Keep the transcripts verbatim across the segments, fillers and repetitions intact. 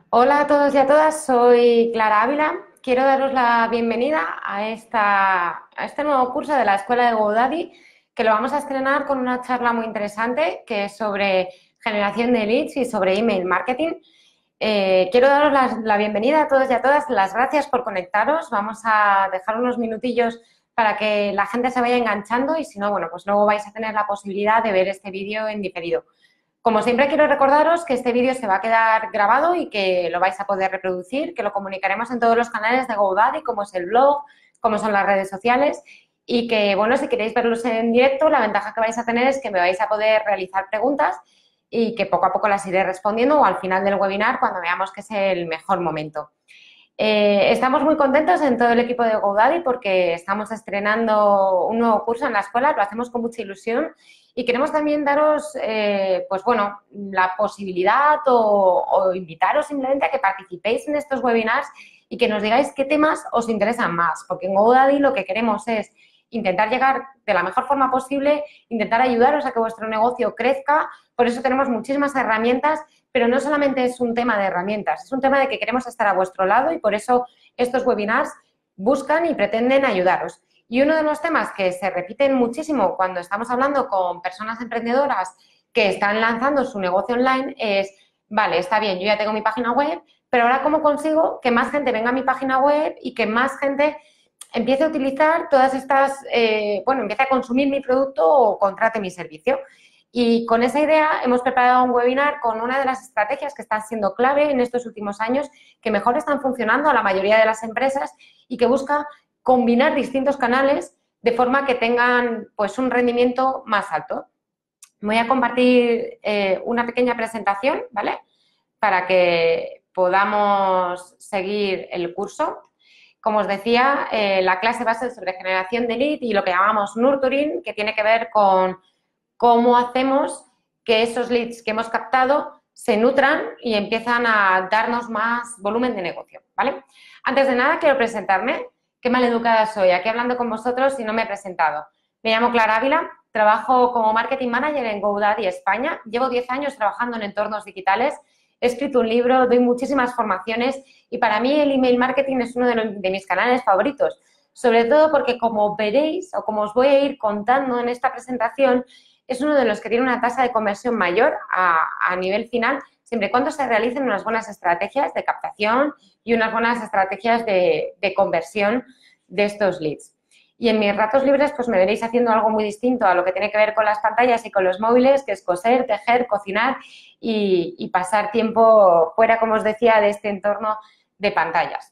Hola a todos y a todas, soy Clara Ávila. Quiero daros la bienvenida a, esta, a este nuevo curso de la Escuela de GoDaddy, que lo vamos a estrenar con una charla muy interesante que es sobre generación de leads y sobre email marketing. Eh, quiero daros la, la bienvenida a todos y a todas, las gracias por conectaros. Vamos a dejar unos minutillos para que la gente se vaya enganchando y si no, bueno, pues luego vais a tener la posibilidad de ver este vídeo en diferido. Como siempre, quiero recordaros que este vídeo se va a quedar grabado y que lo vais a poder reproducir, que lo comunicaremos en todos los canales de GoDaddy, como es el blog, como son las redes sociales y que, bueno, si queréis verlos en directo, la ventaja que vais a tener es que me vais a poder realizar preguntas y que poco a poco las iré respondiendo o al final del webinar cuando veamos que es el mejor momento. Eh, estamos muy contentos en todo el equipo de GoDaddy porque estamos estrenando un nuevo curso en la escuela, lo hacemos con mucha ilusión y queremos también daros, eh, pues bueno, la posibilidad o, o invitaros simplemente a que participéis en estos webinars y que nos digáis qué temas os interesan más, porque en GoDaddy lo que queremos es intentar llegar de la mejor forma posible, intentar ayudaros a que vuestro negocio crezca, por eso tenemos muchísimas herramientas, pero no solamente es un tema de herramientas, es un tema de que queremos estar a vuestro lado y por eso estos webinars buscan y pretenden ayudaros. Y uno de los temas que se repiten muchísimo cuando estamos hablando con personas emprendedoras que están lanzando su negocio online es, vale, está bien, yo ya tengo mi página web, pero ahora ¿cómo consigo que más gente venga a mi página web y que más gente empiece a utilizar todas estas, eh, bueno, empiece a consumir mi producto o contrate mi servicio? Y con esa idea hemos preparado un webinar con una de las estrategias que están siendo clave en estos últimos años, que mejor están funcionando a la mayoría de las empresas y que busca combinar distintos canales de forma que tengan pues un rendimiento más alto. Voy a compartir eh, una pequeña presentación, ¿vale? Para que podamos seguir el curso. Como os decía, eh, la clase va a ser sobre generación de lead y lo que llamamos nurturing, que tiene que ver con cómo hacemos que esos leads que hemos captado se nutran y empiezan a darnos más volumen de negocio, ¿vale? Antes de nada, quiero presentarme. Qué maleducada soy, aquí hablando con vosotros y no me he presentado. Me llamo Clara Ávila, trabajo como Marketing Manager en GoDaddy España. Llevo diez años trabajando en entornos digitales, he escrito un libro, doy muchísimas formaciones y para mí el email marketing es uno de, los, de mis canales favoritos. Sobre todo porque, como veréis o como os voy a ir contando en esta presentación, es uno de los que tiene una tasa de conversión mayor a, a nivel final, siempre y cuando se realicen unas buenas estrategias de captación y unas buenas estrategias de, de conversión de estos leads. Y en mis ratos libres, pues me veréis haciendo algo muy distinto a lo que tiene que ver con las pantallas y con los móviles, que es coser, tejer, cocinar y, y pasar tiempo fuera, como os decía, de este entorno de pantallas.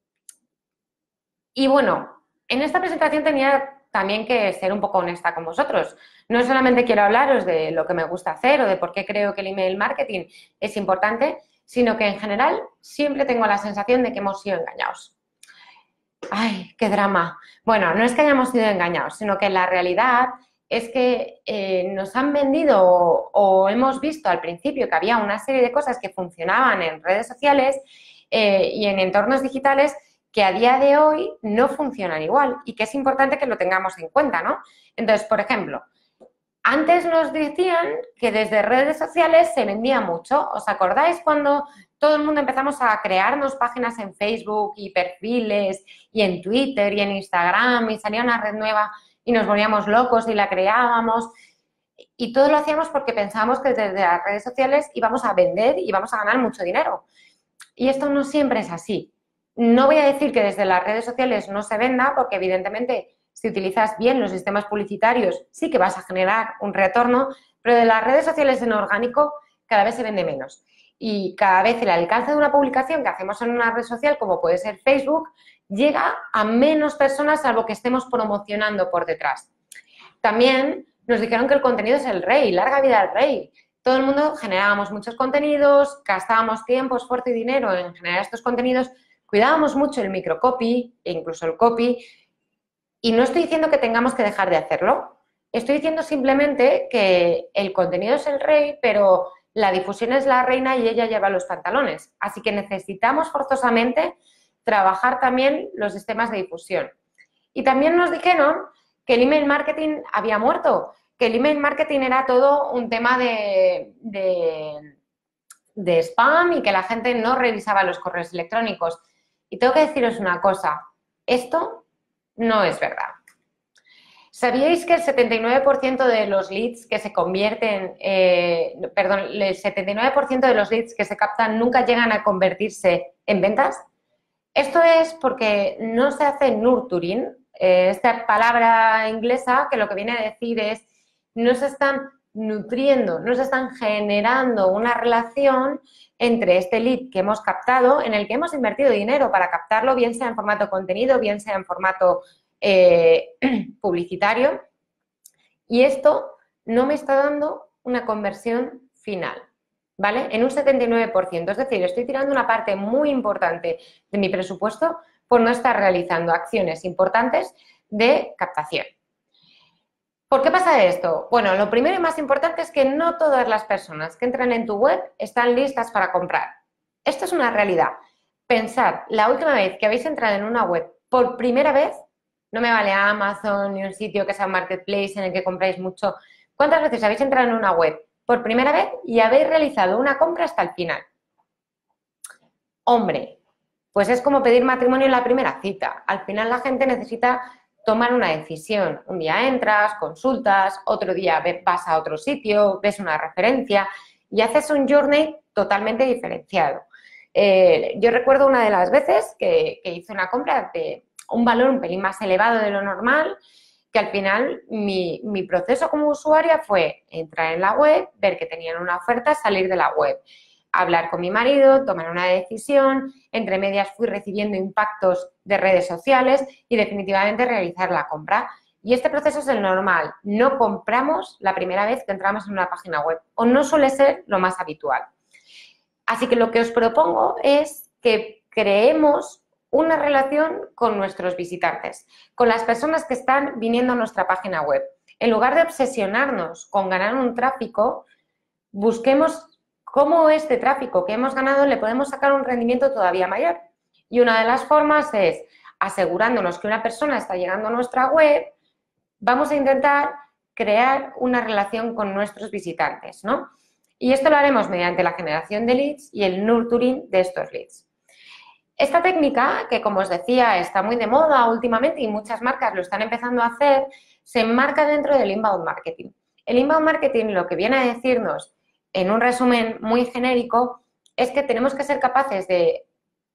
Y bueno, en esta presentación tenía también que ser un poco honesta con vosotros. No solamente quiero hablaros de lo que me gusta hacer o de por qué creo que el email marketing es importante, sino que en general siempre tengo la sensación de que hemos sido engañados. ¡Ay, qué drama! Bueno, no es que hayamos sido engañados, sino que la realidad es que eh, nos han vendido o, o hemos visto al principio que había una serie de cosas que funcionaban en redes sociales eh, y en entornos digitales que a día de hoy no funcionan igual y que es importante que lo tengamos en cuenta, ¿no? Entonces, por ejemplo, antes nos decían que desde redes sociales se vendía mucho. ¿Os acordáis cuando todo el mundo empezamos a crearnos páginas en Facebook y perfiles y en Twitter y en Instagram y salía una red nueva y nos volvíamos locos y la creábamos? Y todo lo hacíamos porque pensábamos que desde las redes sociales íbamos a vender y íbamos a ganar mucho dinero. Y esto no siempre es así. No voy a decir que desde las redes sociales no se venda, porque evidentemente si utilizas bien los sistemas publicitarios sí que vas a generar un retorno, pero de las redes sociales en orgánico cada vez se vende menos. Y cada vez el alcance de una publicación que hacemos en una red social, como puede ser Facebook, llega a menos personas salvo que estemos promocionando por detrás. También nos dijeron que el contenido es el rey, larga vida al rey. Todo el mundo generábamos muchos contenidos, gastábamos tiempo, esfuerzo y dinero en generar estos contenidos, cuidábamos mucho el microcopy e incluso el copy. Y no estoy diciendo que tengamos que dejar de hacerlo, estoy diciendo simplemente que el contenido es el rey, pero la difusión es la reina y ella lleva los pantalones. Así que necesitamos forzosamente trabajar también los sistemas de difusión. Y también nos dijeron que el email marketing había muerto, que el email marketing era todo un tema de, de, de spam y que la gente no revisaba los correos electrónicos. Y tengo que deciros una cosa, esto no es verdad. ¿Sabíais que el setenta y nueve por ciento de los leads que se convierten, eh, perdón, el setenta y nueve por ciento de los leads que se captan nunca llegan a convertirse en ventas? Esto es porque no se hace nurturing, eh, esta palabra inglesa que lo que viene a decir es no se están nutriendo, no se están generando una relación entre este lead que hemos captado, en el que hemos invertido dinero para captarlo, bien sea en formato contenido, bien sea en formato eh, publicitario, y esto no me está dando una conversión final, ¿vale? En un setenta y nueve por ciento, es decir, estoy tirando una parte muy importante de mi presupuesto por no estar realizando acciones importantes de captación. ¿Por qué pasa esto? Bueno, lo primero y más importante es que no todas las personas que entran en tu web están listas para comprar. Esto es una realidad. Pensad, la última vez que habéis entrado en una web por primera vez, no me vale Amazon ni un sitio que sea un marketplace en el que compráis mucho. ¿Cuántas veces habéis entrado en una web por primera vez y habéis realizado una compra hasta el final? Hombre, pues es como pedir matrimonio en la primera cita. Al final la gente necesita tomar una decisión. Un día entras, consultas, otro día vas a otro sitio, ves una referencia y haces un journey totalmente diferenciado. Eh, yo recuerdo una de las veces que, que hice una compra de un valor un pelín más elevado de lo normal, que al final mi, mi proceso como usuaria fue entrar en la web, ver que tenían una oferta, salir de la web, hablar con mi marido, tomar una decisión, entre medias fui recibiendo impactos de redes sociales y definitivamente realizar la compra. Y este proceso es el normal, no compramos la primera vez que entramos en una página web o no suele ser lo más habitual. Así que lo que os propongo es que creemos una relación con nuestros visitantes, con las personas que están viniendo a nuestra página web. En lugar de obsesionarnos con ganar un tráfico, busquemos cómo este tráfico que hemos ganado le podemos sacar un rendimiento todavía mayor. Y una de las formas es, asegurándonos que una persona está llegando a nuestra web, vamos a intentar crear una relación con nuestros visitantes, ¿no? Y esto lo haremos mediante la generación de leads y el nurturing de estos leads. Esta técnica, que como os decía está muy de moda últimamente y muchas marcas lo están empezando a hacer, se enmarca dentro del inbound marketing. El inbound marketing lo que viene a decirnos, en un resumen muy genérico, es que tenemos que ser capaces de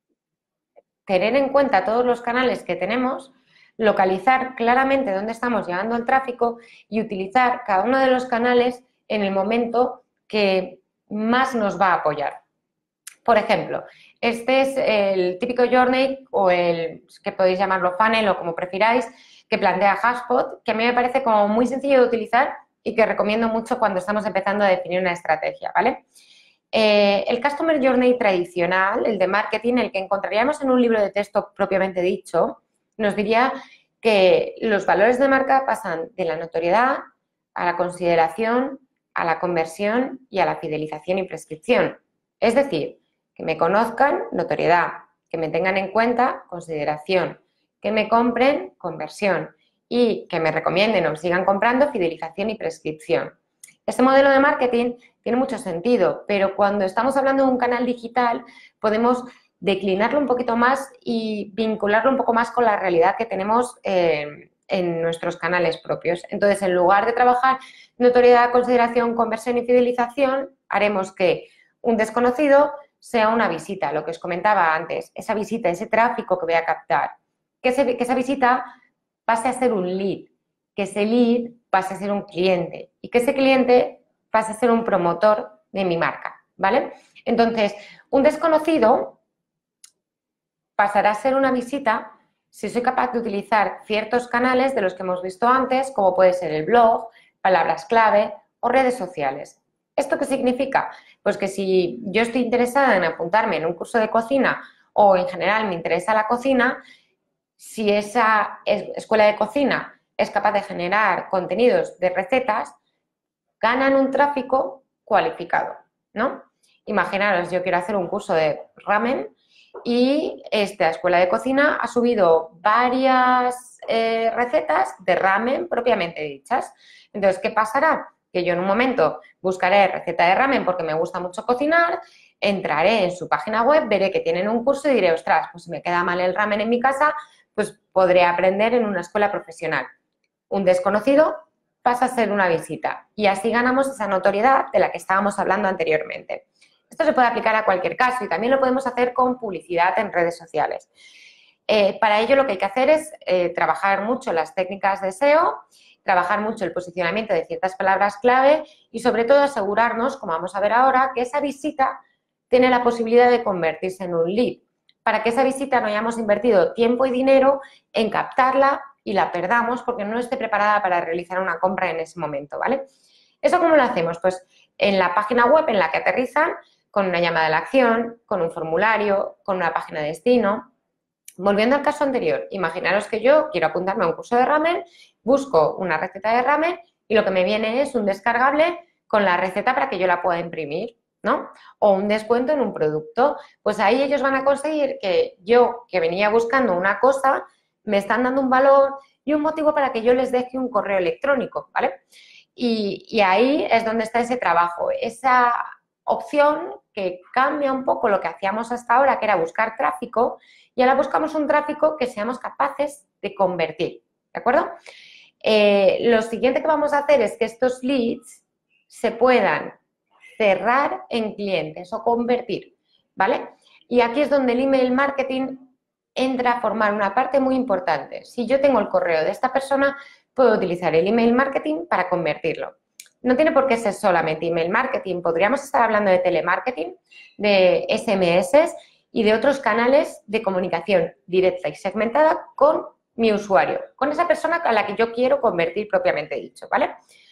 tener en cuenta todos los canales que tenemos, localizar claramente dónde estamos llevando el tráfico y utilizar cada uno de los canales en el momento que más nos va a apoyar. Por ejemplo, este es el típico journey o el que podéis llamarlo funnel o como prefiráis, que plantea HubSpot, que a mí me parece como muy sencillo de utilizar y que recomiendo mucho cuando estamos empezando a definir una estrategia, ¿vale? Eh, el Customer Journey tradicional, el de marketing, el que encontraríamos en un libro de texto propiamente dicho, nos diría que los valores de marca pasan de la notoriedad a la consideración, a la conversión y a la fidelización y prescripción. Es decir, que me conozcan, notoriedad, que me tengan en cuenta, consideración, que me compren, conversión y que me recomienden o me sigan comprando, fidelización y prescripción. Este modelo de marketing tiene mucho sentido, pero cuando estamos hablando de un canal digital podemos declinarlo un poquito más y vincularlo un poco más con la realidad que tenemos eh, en nuestros canales propios. Entonces, en lugar de trabajar notoriedad, consideración, conversión y fidelización, haremos que un desconocido sea una visita, lo que os comentaba antes, esa visita, ese tráfico que voy a captar, que, ese, que esa visita pase a ser un lead, que ese lead pase a ser un cliente y que ese cliente pase a ser un promotor de mi marca, ¿vale? Entonces, un desconocido pasará a ser una visita si soy capaz de utilizar ciertos canales de los que hemos visto antes, como puede ser el blog, palabras clave o redes sociales. ¿Esto qué significa? Pues que si yo estoy interesada en apuntarme en un curso de cocina o en general me interesa la cocina, si esa escuela de cocina es capaz de generar contenidos de recetas, ganan un tráfico cualificado, ¿no? Imaginaros, yo quiero hacer un curso de ramen y esta escuela de cocina ha subido varias eh, recetas de ramen propiamente dichas. Entonces, ¿qué pasará? Que yo en un momento buscaré receta de ramen porque me gusta mucho cocinar, entraré en su página web, veré que tienen un curso y diré, ostras, pues si me queda mal el ramen en mi casa, pues podré aprender en una escuela profesional. Un desconocido pasa a ser una visita y así ganamos esa notoriedad de la que estábamos hablando anteriormente. Esto se puede aplicar a cualquier caso y también lo podemos hacer con publicidad en redes sociales. Eh, para ello lo que hay que hacer es eh, trabajar mucho las técnicas de S E O, trabajar mucho el posicionamiento de ciertas palabras clave y sobre todo asegurarnos, como vamos a ver ahora, que esa visita tiene la posibilidad de convertirse en un lead. Para que esa visita no hayamos invertido tiempo y dinero en captarla y la perdamos porque no esté preparada para realizar una compra en ese momento, ¿vale? ¿Eso cómo lo hacemos? Pues en la página web en la que aterrizan, con una llamada a la acción, con un formulario, con una página de destino. Volviendo al caso anterior, imaginaros que yo quiero apuntarme a un curso de ramen, busco una receta de ramen y lo que me viene es un descargable con la receta para que yo la pueda imprimir, ¿no? O un descuento en un producto. Pues ahí ellos van a conseguir que yo, que venía buscando una cosa, me están dando un valor y un motivo para que yo les deje un correo electrónico, ¿vale? Y, y ahí es donde está ese trabajo, esa opción que cambia un poco lo que hacíamos hasta ahora, que era buscar tráfico, y ahora buscamos un tráfico que seamos capaces de convertir, ¿de acuerdo? Eh, lo siguiente que vamos a hacer es que estos leads se puedan cerrar en clientes o convertir, ¿vale? Y aquí es donde el email marketing entra a formar una parte muy importante. Si yo tengo el correo de esta persona, puedo utilizar el email marketing para convertirlo. No tiene por qué ser solamente email marketing, podríamos estar hablando de telemarketing, de S M S y de otros canales de comunicación directa y segmentada con mi usuario, con esa persona a la que yo quiero convertir propiamente dicho, ¿vale?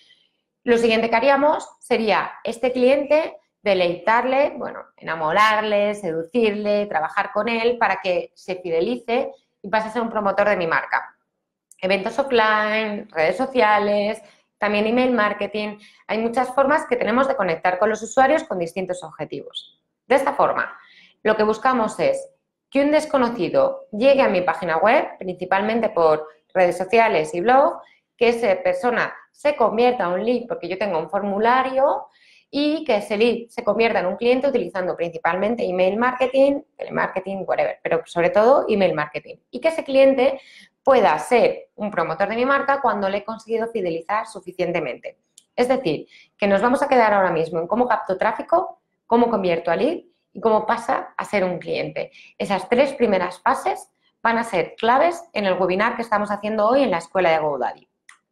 Lo siguiente que haríamos sería este cliente deleitarle, bueno, enamorarle, seducirle, trabajar con él para que se fidelice y pase a ser un promotor de mi marca. Eventos offline, redes sociales, también email marketing. Hay muchas formas que tenemos de conectar con los usuarios con distintos objetivos. De esta forma, lo que buscamos es que un desconocido llegue a mi página web, principalmente por redes sociales y blog, que esa persona se convierta en un lead porque yo tengo un formulario y que ese lead se convierta en un cliente utilizando principalmente email marketing, telemarketing, whatever, pero sobre todo email marketing. Y que ese cliente pueda ser un promotor de mi marca cuando le he conseguido fidelizar suficientemente. Es decir, que nos vamos a quedar ahora mismo en cómo capto tráfico, cómo convierto a lead y cómo pasa a ser un cliente. Esas tres primeras fases van a ser claves en el webinar que estamos haciendo hoy en la escuela de GoDaddy.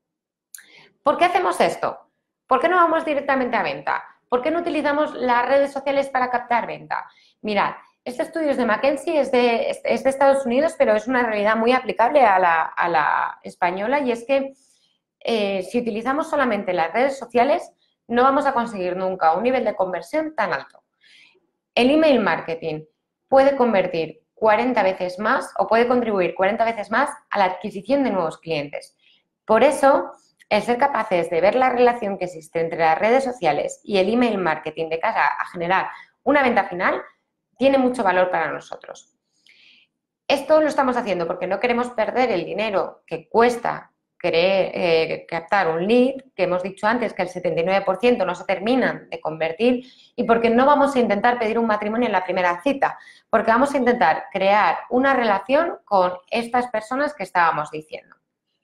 ¿Por qué hacemos esto? ¿Por qué no vamos directamente a venta? ¿Por qué no utilizamos las redes sociales para captar venta? Mirad, este estudio es de McKinsey, es de, es de Estados Unidos, pero es una realidad muy aplicable a la, a la española y es que eh, si utilizamos solamente las redes sociales no vamos a conseguir nunca un nivel de conversión tan alto. El email marketing puede convertir cuarenta veces más o puede contribuir cuarenta veces más a la adquisición de nuevos clientes. Por eso, el ser capaces de ver la relación que existe entre las redes sociales y el email marketing de cara a generar una venta final tiene mucho valor para nosotros. Esto lo estamos haciendo porque no queremos perder el dinero que cuesta querer eh, captar un lead, que hemos dicho antes que el setenta y nueve por ciento no se terminan de convertir, y porque no vamos a intentar pedir un matrimonio en la primera cita, porque vamos a intentar crear una relación con estas personas que estábamos diciendo.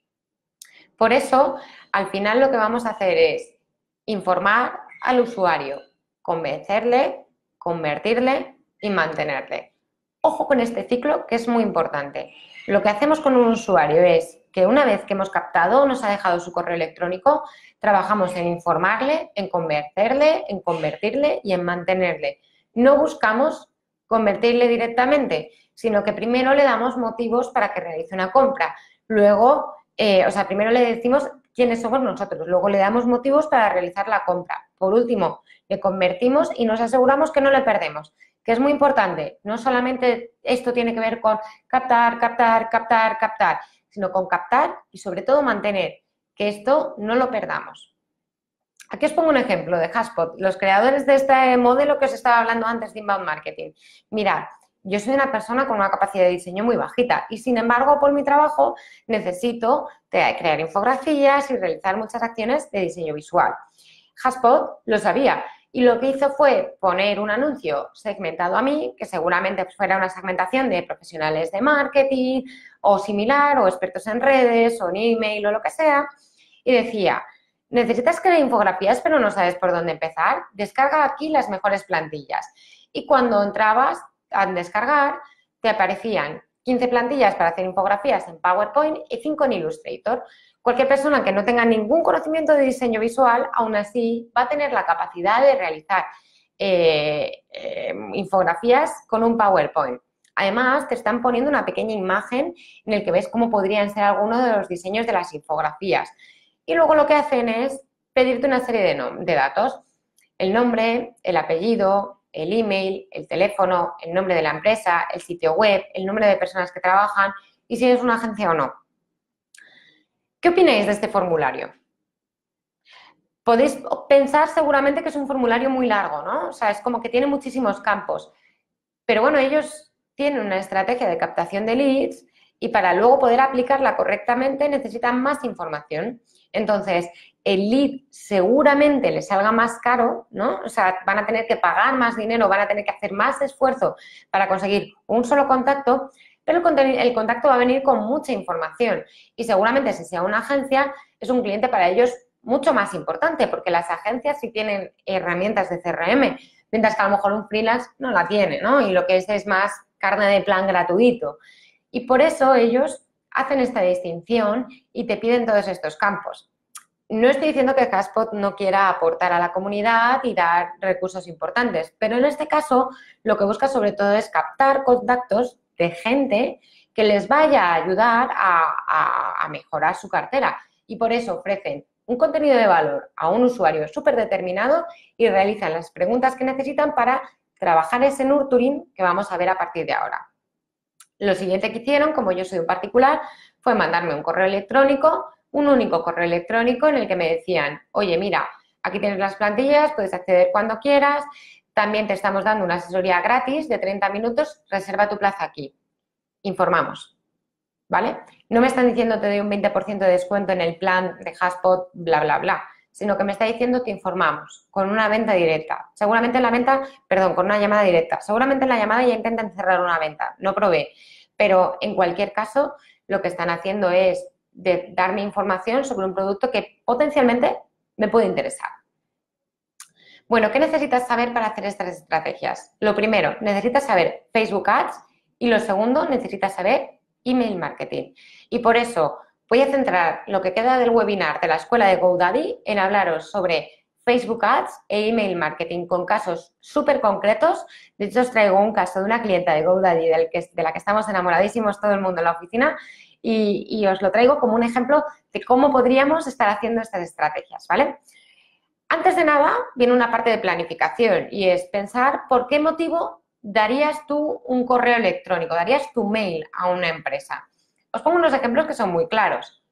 Por eso, al final lo que vamos a hacer es informar al usuario, convencerle, convertirle y mantenerle. Ojo con este ciclo, que es muy importante. Lo que hacemos con un usuario es que una vez que hemos captado, nos ha dejado su correo electrónico, trabajamos en informarle, en convencerle, en convertirle y en mantenerle. No buscamos convertirle directamente, sino que primero le damos motivos para que realice una compra. Luego, eh, o sea, primero le decimos quiénes somos nosotros, luego le damos motivos para realizar la compra. Por último, le convertimos y nos aseguramos que no le perdemos, que es muy importante. No solamente esto tiene que ver con captar, captar, captar, captar, sino con captar y sobre todo mantener, que esto no lo perdamos. Aquí os pongo un ejemplo de HubSpot, los creadores de este modelo que os estaba hablando antes de Inbound Marketing. Mirad, yo soy una persona con una capacidad de diseño muy bajita y, sin embargo, por mi trabajo necesito crear infografías y realizar muchas acciones de diseño visual. HubSpot lo sabía Y lo que hizo fue poner un anuncio segmentado a mí, que seguramente fuera una segmentación de profesionales de marketing o similar, o expertos en redes, o en email, o lo que sea, y decía, ¿necesitas crear infografías pero no sabes por dónde empezar? Descarga aquí las mejores plantillas. Y cuando entrabas a descargar, te aparecían quince plantillas para hacer infografías en PowerPoint y cinco en Illustrator. Cualquier persona que no tenga ningún conocimiento de diseño visual, aún así va a tener la capacidad de realizar eh, eh, infografías con un PowerPoint. Además, te están poniendo una pequeña imagen en la que ves cómo podrían ser algunos de los diseños de las infografías. Y luego lo que hacen es pedirte una serie de, de datos. El nombre, el apellido, el email, el teléfono, el nombre de la empresa, el sitio web, el número de personas que trabajan y si es una agencia o no. ¿Qué opináis de este formulario? Podéis pensar seguramente que es un formulario muy largo, ¿no? O sea, es como que tiene muchísimos campos. Pero bueno, ellos tienen una estrategia de captación de leads y para luego poder aplicarla correctamente necesitan más información. Entonces, el lead seguramente les salga más caro, ¿no? O sea, van a tener que pagar más dinero, van a tener que hacer más esfuerzo para conseguir un solo contacto, pero el, el contacto va a venir con mucha información y seguramente si sea una agencia es un cliente para ellos mucho más importante porque las agencias sí tienen herramientas de C R M, mientras que a lo mejor un freelance no la tiene, ¿no? Y lo que es es más carne de plan gratuito. Y por eso ellos hacen esta distinción y te piden todos estos campos. No estoy diciendo que HubSpot no quiera aportar a la comunidad y dar recursos importantes, pero en este caso lo que busca sobre todo es captar contactos de gente que les vaya a ayudar a, a, a mejorar su cartera y por eso ofrecen un contenido de valor a un usuario súper determinado y realizan las preguntas que necesitan para trabajar ese nurturing que vamos a ver a partir de ahora. Lo siguiente que hicieron, como yo soy un particular, fue mandarme un correo electrónico, un único correo electrónico en el que me decían, oye, mira, aquí tienes las plantillas, puedes acceder cuando quieras, también te estamos dando una asesoría gratis de treinta minutos, reserva tu plaza aquí. Informamos, ¿vale? No me están diciendo te doy un veinte por ciento de descuento en el plan de HubSpot, bla, bla, bla, sino que me está diciendo te informamos con una venta directa. Seguramente en la venta, perdón, con una llamada directa. Seguramente en la llamada ya intentan cerrar una venta, no probé. Pero en cualquier caso, lo que están haciendo es de darme información sobre un producto que potencialmente me puede interesar. Bueno, ¿qué necesitas saber para hacer estas estrategias? Lo primero, necesitas saber Facebook Ads y lo segundo, necesitas saber email marketing. Y por eso voy a centrar lo que queda del webinar de la escuela de GoDaddy en hablaros sobre Facebook Ads e email marketing con casos súper concretos. De hecho, os traigo un caso de una clienta de GoDaddy del que, de la que estamos enamoradísimos todo el mundo en la oficina y, y os lo traigo como un ejemplo de cómo podríamos estar haciendo estas estrategias, ¿vale? Antes de nada, viene una parte de planificación y es pensar por qué motivo darías tú un correo electrónico, darías tu mail a una empresa. Os pongo unos ejemplos que son muy claros.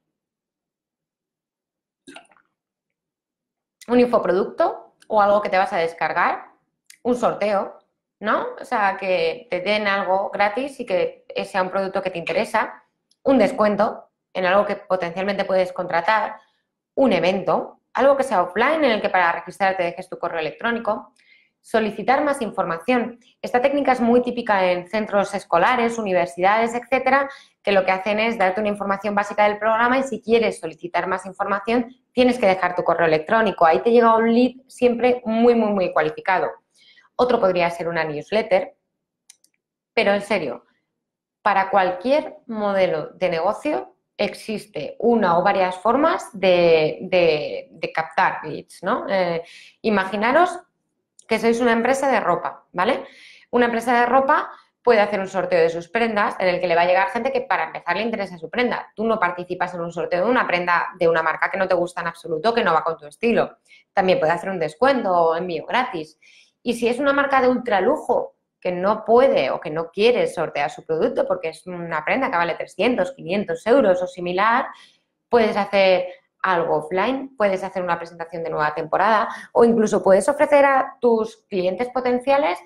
Un infoproducto o algo que te vas a descargar, un sorteo, ¿no? O sea, que te den algo gratis y que sea un producto que te interesa, un descuento en algo que potencialmente puedes contratar, un evento, algo que sea offline en el que para registrarte dejes tu correo electrónico, solicitar más información. Esta técnica es muy típica en centros escolares, universidades, etcétera, que lo que hacen es darte una información básica del programa y si quieres solicitar más información tienes que dejar tu correo electrónico. Ahí te llega un lead siempre muy, muy, muy cualificado. Otro podría ser una newsletter, pero en serio, para cualquier modelo de negocio existe una o varias formas de, de, de captar leads, ¿no? Eh, imaginaros que sois una empresa de ropa, ¿vale? Una empresa de ropa puede hacer un sorteo de sus prendas en el que le va a llegar gente que para empezar le interesa su prenda. Tú no participas en un sorteo de una prenda de una marca que no te gusta en absoluto, que no va con tu estilo. También puede hacer un descuento o envío gratis. Y si es una marca de ultralujo que no puede o que no quiere sortear su producto porque es una prenda que vale trescientos, quinientos euros o similar, puedes hacer algo offline, puedes hacer una presentación de nueva temporada o incluso puedes ofrecer a tus clientes potenciales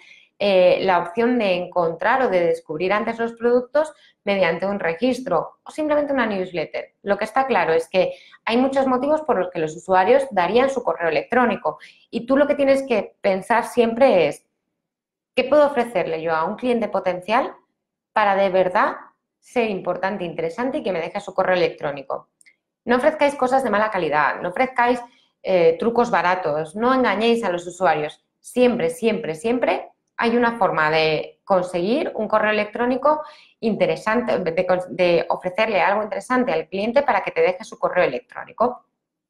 eh, la opción de encontrar o de descubrir antes los productos mediante un registro o simplemente una newsletter. Lo que está claro es que hay muchos motivos por los que los usuarios darían su correo electrónico y tú lo que tienes que pensar siempre es ¿qué puedo ofrecerle yo a un cliente potencial para de verdad ser importante, interesante y que me deje su correo electrónico? No ofrezcáis cosas de mala calidad, no ofrezcáis eh, trucos baratos, no engañéis a los usuarios. Siempre, siempre, siempre hay una forma de conseguir un correo electrónico interesante, de, de ofrecerle algo interesante al cliente para que te deje su correo electrónico.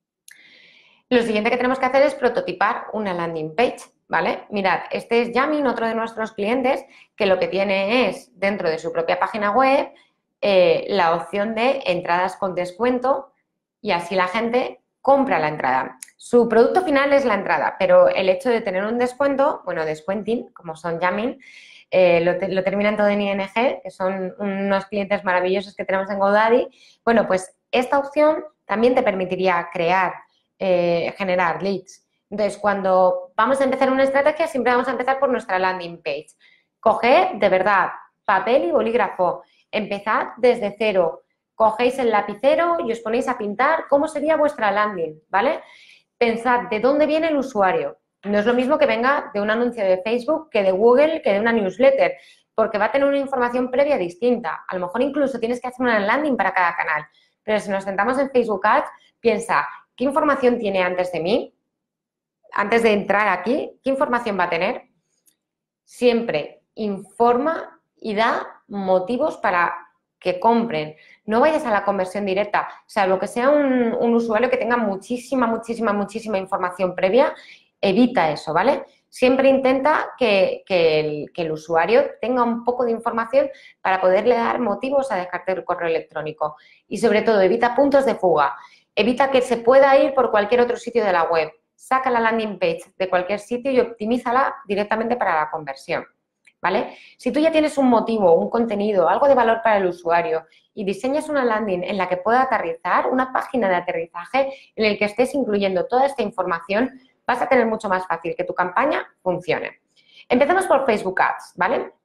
Lo siguiente que tenemos que hacer es prototipar una landing page, ¿vale? Mirad, este es Yamin, otro de nuestros clientes, que lo que tiene es, dentro de su propia página web, eh, la opción de entradas con descuento y así la gente compra la entrada. Su producto final es la entrada, pero el hecho de tener un descuento, bueno, descuenting, como son Yamin, eh, lo, te, lo terminan todo en I N G, que son unos clientes maravillosos que tenemos en GoDaddy. Bueno, pues esta opción también te permitiría crear Eh, generar leads. Entonces, cuando vamos a empezar una estrategia, siempre vamos a empezar por nuestra landing page. Coged, de verdad, papel y bolígrafo. Empezad desde cero. Cogéis el lapicero y os ponéis a pintar cómo sería vuestra landing, ¿vale? Pensad de dónde viene el usuario. No es lo mismo que venga de un anuncio de Facebook, que de Google, que de una newsletter, porque va a tener una información previa distinta. A lo mejor incluso tienes que hacer una landing para cada canal. Pero si nos centramos en Facebook Ads, piensa, ¿qué información tiene antes de mí? Antes de entrar aquí, ¿qué información va a tener? Siempre informa y da motivos para que compren. No vayas a la conversión directa, salvo que sea un, un usuario que tenga muchísima, muchísima, muchísima información previa, evita eso, ¿vale? Siempre intenta que, que, el, que el usuario tenga un poco de información para poderle dar motivos a dejarte el correo electrónico. Y sobre todo, evita puntos de fuga. Evita que se pueda ir por cualquier otro sitio de la web. Saca la landing page de cualquier sitio y optimízala directamente para la conversión, ¿vale? Si tú ya tienes un motivo, un contenido, algo de valor para el usuario y diseñas una landing en la que pueda aterrizar, una página de aterrizaje en el que estés incluyendo toda esta información, vas a tener mucho más fácil que tu campaña funcione. Empecemos por Facebook Ads, ¿vale?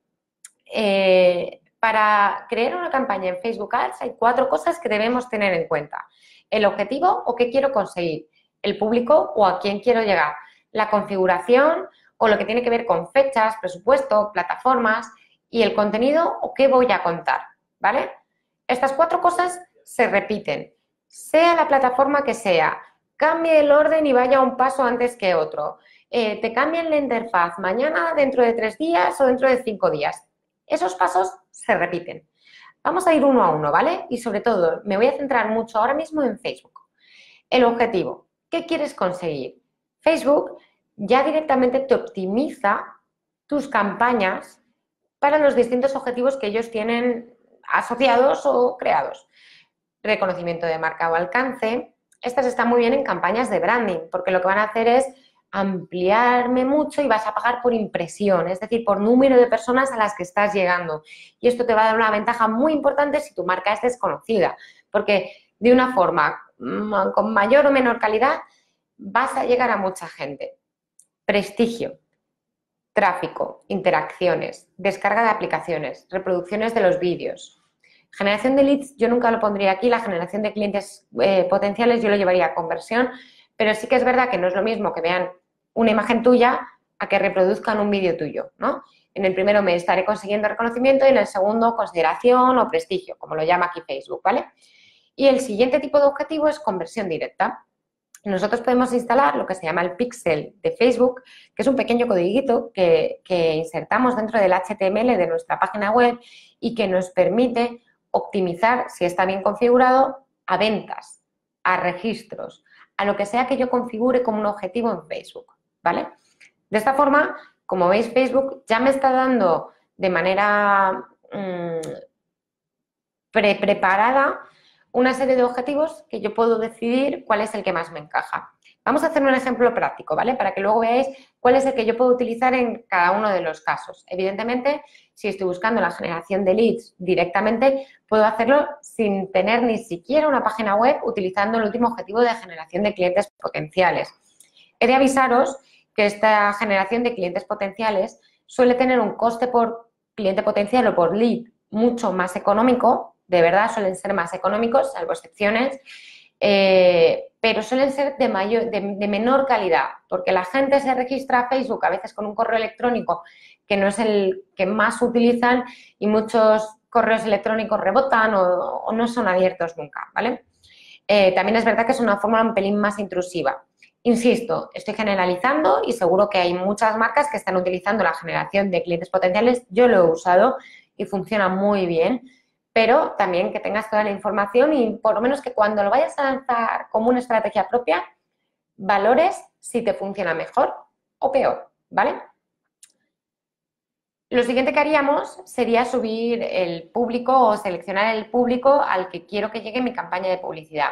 Eh, para crear una campaña en Facebook Ads hay cuatro cosas que debemos tener en cuenta. El objetivo o qué quiero conseguir, el público o a quién quiero llegar, la configuración o lo que tiene que ver con fechas, presupuesto, plataformas y el contenido o qué voy a contar, ¿vale? Estas cuatro cosas se repiten, sea la plataforma que sea, cambie el orden y vaya un paso antes que otro, eh, te cambien la interfaz mañana, dentro de tres días o dentro de cinco días. Esos pasos se repiten. Vamos a ir uno a uno, ¿vale? Y sobre todo, me voy a centrar mucho ahora mismo en Facebook. El objetivo, ¿qué quieres conseguir? Facebook ya directamente te optimiza tus campañas para los distintos objetivos que ellos tienen asociados o creados. Reconocimiento de marca o alcance. Estas están muy bien en campañas de branding, porque lo que van a hacer es ampliarme mucho y vas a pagar por impresión, es decir, por número de personas a las que estás llegando. Y esto te va a dar una ventaja muy importante si tu marca es desconocida, porque de una forma con mayor o menor calidad vas a llegar a mucha gente. Prestigio, tráfico, interacciones, descarga de aplicaciones, reproducciones de los vídeos. Generación de leads, yo nunca lo pondría aquí, la generación de clientes eh, potenciales yo lo llevaría a conversión, pero sí que es verdad que no es lo mismo que vean una imagen tuya a que reproduzcan un vídeo tuyo, ¿no? En el primero mes estaré consiguiendo reconocimiento y en el segundo consideración o prestigio, como lo llama aquí Facebook, ¿vale? Y el siguiente tipo de objetivo es conversión directa. Nosotros podemos instalar lo que se llama el pixel de Facebook, que es un pequeño codiguito que, que insertamos dentro del H T M L de nuestra página web y que nos permite optimizar, si está bien configurado, a ventas, a registros, a lo que sea que yo configure como un objetivo en Facebook, ¿vale? De esta forma, como veis, Facebook ya me está dando de manera mmm, pre-preparada una serie de objetivos que yo puedo decidir cuál es el que más me encaja. Vamos a hacer un ejemplo práctico, ¿vale? Para que luego veáis cuál es el que yo puedo utilizar en cada uno de los casos. Evidentemente, si estoy buscando la generación de leads directamente, puedo hacerlo sin tener ni siquiera una página web utilizando el último objetivo de generación de clientes potenciales. He de avisaros que esta generación de clientes potenciales suele tener un coste por cliente potencial o por lead mucho más económico, de verdad suelen ser más económicos, salvo excepciones, eh, pero suelen ser de, mayor, de, de menor calidad, porque la gente se registra a Facebook a veces con un correo electrónico que no es el que más utilizan y muchos correos electrónicos rebotan o, o no son abiertos nunca, ¿vale? Eh, también es verdad que es una fórmula un pelín más intrusiva. Insisto, estoy generalizando y seguro que hay muchas marcas que están utilizando la generación de clientes potenciales. Yo lo he usado y funciona muy bien, pero también que tengas toda la información y por lo menos que cuando lo vayas a lanzar como una estrategia propia, valores si te funciona mejor o peor, ¿vale? Lo siguiente que haríamos sería subir el público o seleccionar el público al que quiero que llegue mi campaña de publicidad.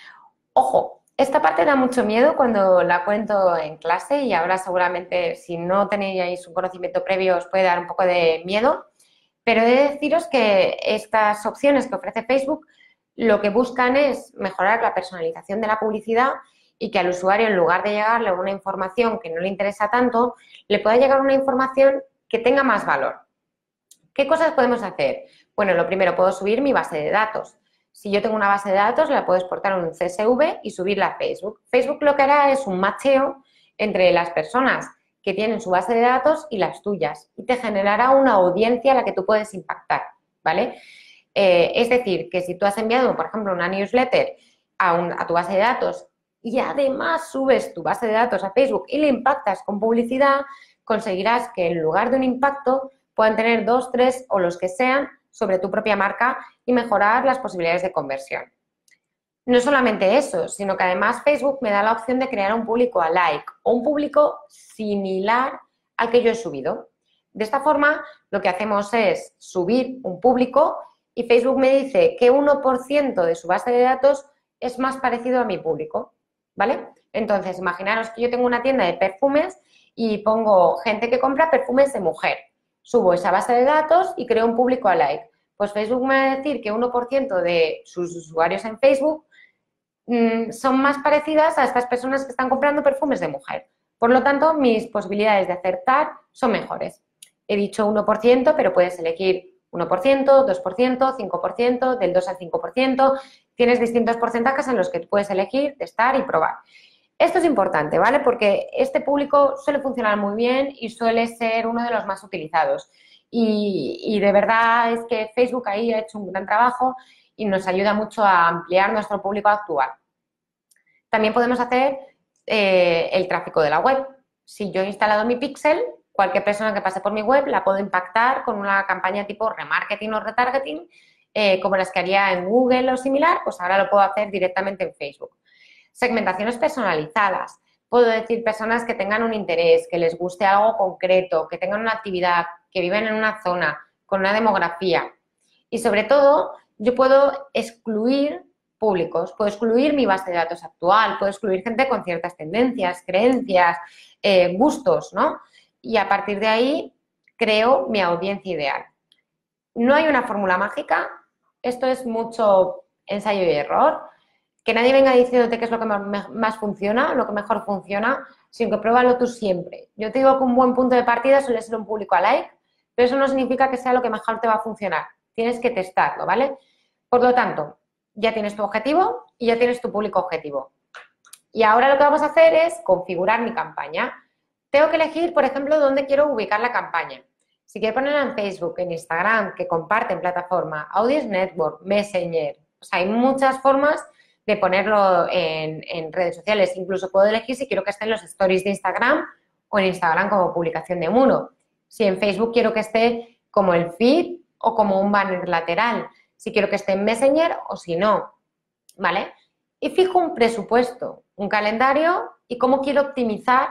Ojo, esta parte da mucho miedo cuando la cuento en clase y ahora seguramente si no tenéis un conocimiento previo os puede dar un poco de miedo, pero he de deciros que estas opciones que ofrece Facebook lo que buscan es mejorar la personalización de la publicidad y que al usuario, en lugar de llegarle una información que no le interesa tanto, le pueda llegar una información que tenga más valor. ¿Qué cosas podemos hacer? Bueno, lo primero, puedo subir mi base de datos. Si yo tengo una base de datos, la puedo exportar en un C S V y subirla a Facebook. Facebook lo que hará es un macheo entre las personas que tienen su base de datos y las tuyas y te generará una audiencia a la que tú puedes impactar, ¿vale? Eh, es decir, que si tú has enviado, por ejemplo, una newsletter a, un, a tu base de datos y además subes tu base de datos a Facebook y le impactas con publicidad, conseguirás que en lugar de un impacto puedan tener dos, tres o los que sean sobre tu propia marca y mejorar las posibilidades de conversión. No solamente eso, sino que además Facebook me da la opción de crear un público a like o un público similar al que yo he subido. De esta forma, lo que hacemos es subir un público y Facebook me dice que uno por ciento de su base de datos es más parecido a mi público, ¿vale? Entonces, imaginaros que yo tengo una tienda de perfumes y pongo gente que compra perfumes de mujer. Subo esa base de datos y creo un público a like. Pues Facebook me va a decir que uno por ciento de sus usuarios en Facebook mmm, son más parecidas a estas personas que están comprando perfumes de mujer. Por lo tanto, mis posibilidades de acertar son mejores. He dicho uno por ciento, pero puedes elegir uno por ciento, dos por ciento, cinco por ciento, del dos al cinco por ciento. Tienes distintos porcentajes en los que puedes elegir, testar y probar. Esto es importante, ¿vale? Porque este público suele funcionar muy bien y suele ser uno de los más utilizados. Y, y de verdad es que Facebook ahí ha hecho un gran trabajo y nos ayuda mucho a ampliar nuestro público actual. También podemos hacer eh, el tráfico de la web. Si yo he instalado mi pixel, cualquier persona que pase por mi web la puedo impactar con una campaña tipo remarketing o retargeting, eh, como las que haría en Google o similar, pues ahora lo puedo hacer directamente en Facebook. Segmentaciones personalizadas. Puedo decir personas que tengan un interés, que les guste algo concreto, que tengan una actividad, que viven en una zona, con una demografía. Y sobre todo, yo puedo excluir públicos, puedo excluir mi base de datos actual, puedo excluir gente con ciertas tendencias, creencias, eh, gustos, ¿no? Y a partir de ahí creo mi audiencia ideal. No hay una fórmula mágica, esto es mucho ensayo y error. Que nadie venga diciéndote qué es lo que más funciona, lo que mejor funciona, sino que pruébalo tú siempre. Yo te digo que un buen punto de partida suele ser un público a like, pero eso no significa que sea lo que mejor te va a funcionar. Tienes que testarlo, ¿vale? Por lo tanto, ya tienes tu objetivo y ya tienes tu público objetivo. Y ahora lo que vamos a hacer es configurar mi campaña. Tengo que elegir, por ejemplo, dónde quiero ubicar la campaña. Si quiero ponerla en Facebook, en Instagram, que comparten plataforma, Audience Network, Messenger, o sea, hay muchas formas de ponerlo en, en redes sociales. Incluso puedo elegir si quiero que esté en los stories de Instagram o en Instagram como publicación de muro. Si en Facebook quiero que esté como el feed o como un banner lateral. Si quiero que esté en Messenger o si no, ¿vale? Y fijo un presupuesto, un calendario y cómo quiero optimizar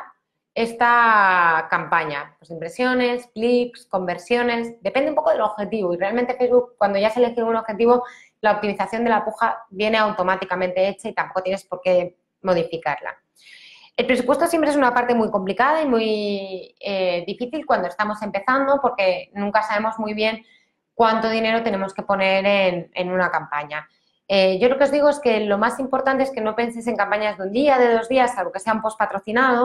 esta campaña. Pues impresiones, clics, conversiones, depende un poco del objetivo. Y realmente Facebook, cuando ya se elige un objetivo, la optimización de la puja viene automáticamente hecha y tampoco tienes por qué modificarla. El presupuesto siempre es una parte muy complicada y muy eh, difícil cuando estamos empezando porque nunca sabemos muy bien cuánto dinero tenemos que poner en, en una campaña. Eh, yo lo que os digo es que lo más importante es que no penséis en campañas de un día, de dos días, salvo que sea un post patrocinado,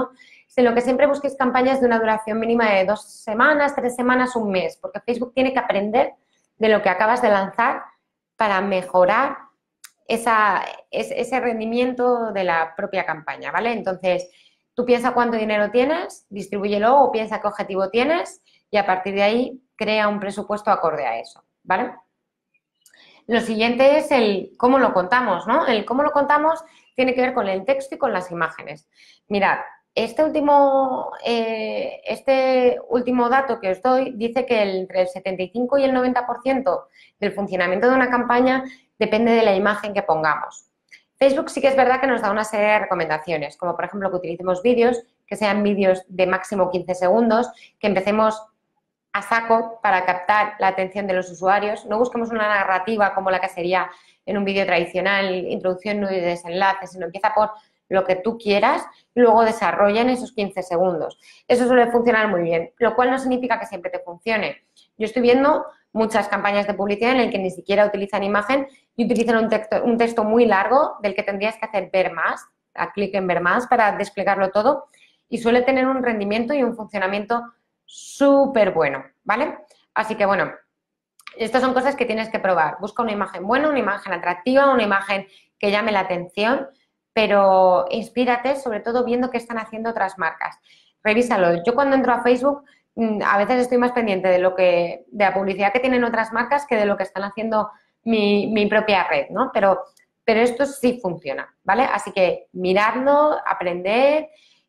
sino que siempre busquéis campañas de una duración mínima de dos semanas, tres semanas, un mes, porque Facebook tiene que aprender de lo que acabas de lanzar para mejorar esa, ese rendimiento de la propia campaña, ¿vale? Entonces, tú piensa cuánto dinero tienes, distribúyelo o piensa qué objetivo tienes y a partir de ahí crea un presupuesto acorde a eso, ¿vale? Lo siguiente es el cómo lo contamos, ¿no? El cómo lo contamos tiene que ver con el texto y con las imágenes. Mirad, este último, eh, este último dato que os doy dice que el, entre el setenta y cinco y el noventa por ciento del funcionamiento de una campaña depende de la imagen que pongamos. Facebook sí que es verdad que nos da una serie de recomendaciones, como por ejemplo que utilicemos vídeos, que sean vídeos de máximo quince segundos, que empecemos a saco para captar la atención de los usuarios. No busquemos una narrativa como la que sería en un vídeo tradicional, introducción y desenlace, sino empieza por lo que tú quieras y luego desarrolla en esos quince segundos. Eso suele funcionar muy bien, lo cual no significa que siempre te funcione. Yo estoy viendo muchas campañas de publicidad en las que ni siquiera utilizan imagen y utilizan un texto, un texto muy largo del que tendrías que hacer ver más, a clic en ver más para desplegarlo todo y suele tener un rendimiento y un funcionamiento súper bueno, ¿vale? Así que, bueno, estas son cosas que tienes que probar. Busca una imagen buena, una imagen atractiva, una imagen que llame la atención, pero inspírate sobre todo viendo qué están haciendo otras marcas. Revísalo. Yo cuando entro a Facebook a veces estoy más pendiente de lo que de la publicidad que tienen otras marcas que de lo que están haciendo mi, mi propia red, ¿no? Pero, pero esto sí funciona, ¿vale? Así que miradlo, aprender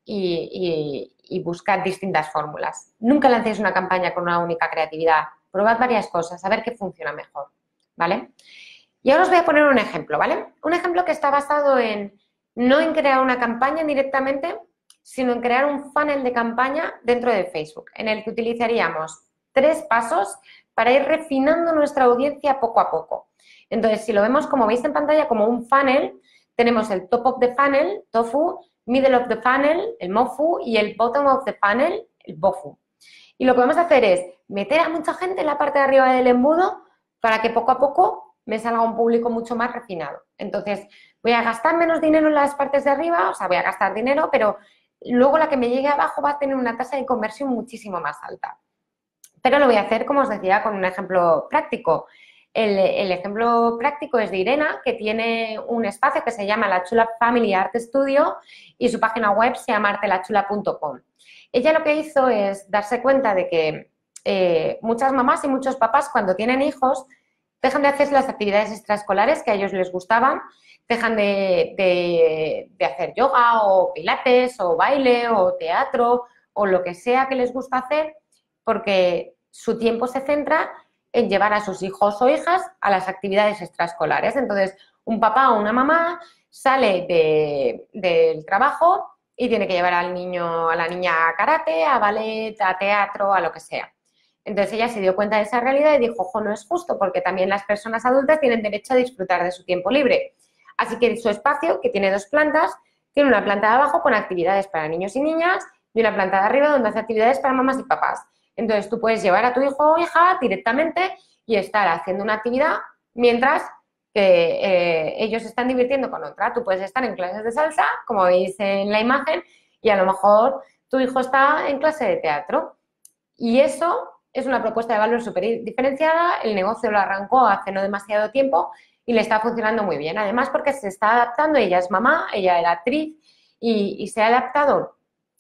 y, y, y buscar distintas fórmulas. Nunca lancéis una campaña con una única creatividad. Probad varias cosas, a ver qué funciona mejor, ¿vale? Y ahora os voy a poner un ejemplo, ¿vale? Un ejemplo que está basado en no en crear una campaña directamente, sino en crear un funnel de campaña dentro de Facebook, en el que utilizaríamos tres pasos para ir refinando nuestra audiencia poco a poco. Entonces, si lo vemos como veis en pantalla, como un funnel, tenemos el top of the funnel, tofu, middle of the funnel, el mofu, y el bottom of the funnel, el bofu. Y lo que vamos a hacer es meter a mucha gente en la parte de arriba del embudo para que poco a poco me salga un público mucho más refinado. Entonces, voy a gastar menos dinero en las partes de arriba, o sea, voy a gastar dinero, pero luego la que me llegue abajo va a tener una tasa de conversión muchísimo más alta. Pero lo voy a hacer, como os decía, con un ejemplo práctico. El, el ejemplo práctico es de Irena, que tiene un espacio que se llama La Chula Family Art Studio y su página web se llama artelachula punto com. Ella lo que hizo es darse cuenta de que eh, muchas mamás y muchos papás cuando tienen hijos dejan de hacer las actividades extraescolares que a ellos les gustaban, dejan de, de, de hacer yoga o pilates o baile o teatro o lo que sea que les gusta hacer porque su tiempo se centra en llevar a sus hijos o hijas a las actividades extraescolares. Entonces, un papá o una mamá sale de, del trabajo y tiene que llevar al niño, a la niña a karate, a ballet, a teatro, a lo que sea. Entonces, ella se dio cuenta de esa realidad y dijo, ojo, no es justo porque también las personas adultas tienen derecho a disfrutar de su tiempo libre. Así que su espacio, que tiene dos plantas, tiene una planta de abajo con actividades para niños y niñas y una planta de arriba donde hace actividades para mamás y papás. Entonces, tú puedes llevar a tu hijo o hija directamente y estar haciendo una actividad mientras que eh, ellos se están divirtiendo con otra. Tú puedes estar en clases de salsa, como veis en la imagen, y a lo mejor tu hijo está en clase de teatro. Y eso es una propuesta de valor súper diferenciada. El negocio lo arrancó hace no demasiado tiempo y le está funcionando muy bien. Además, porque se está adaptando, ella es mamá, ella era actriz y, y se ha adaptado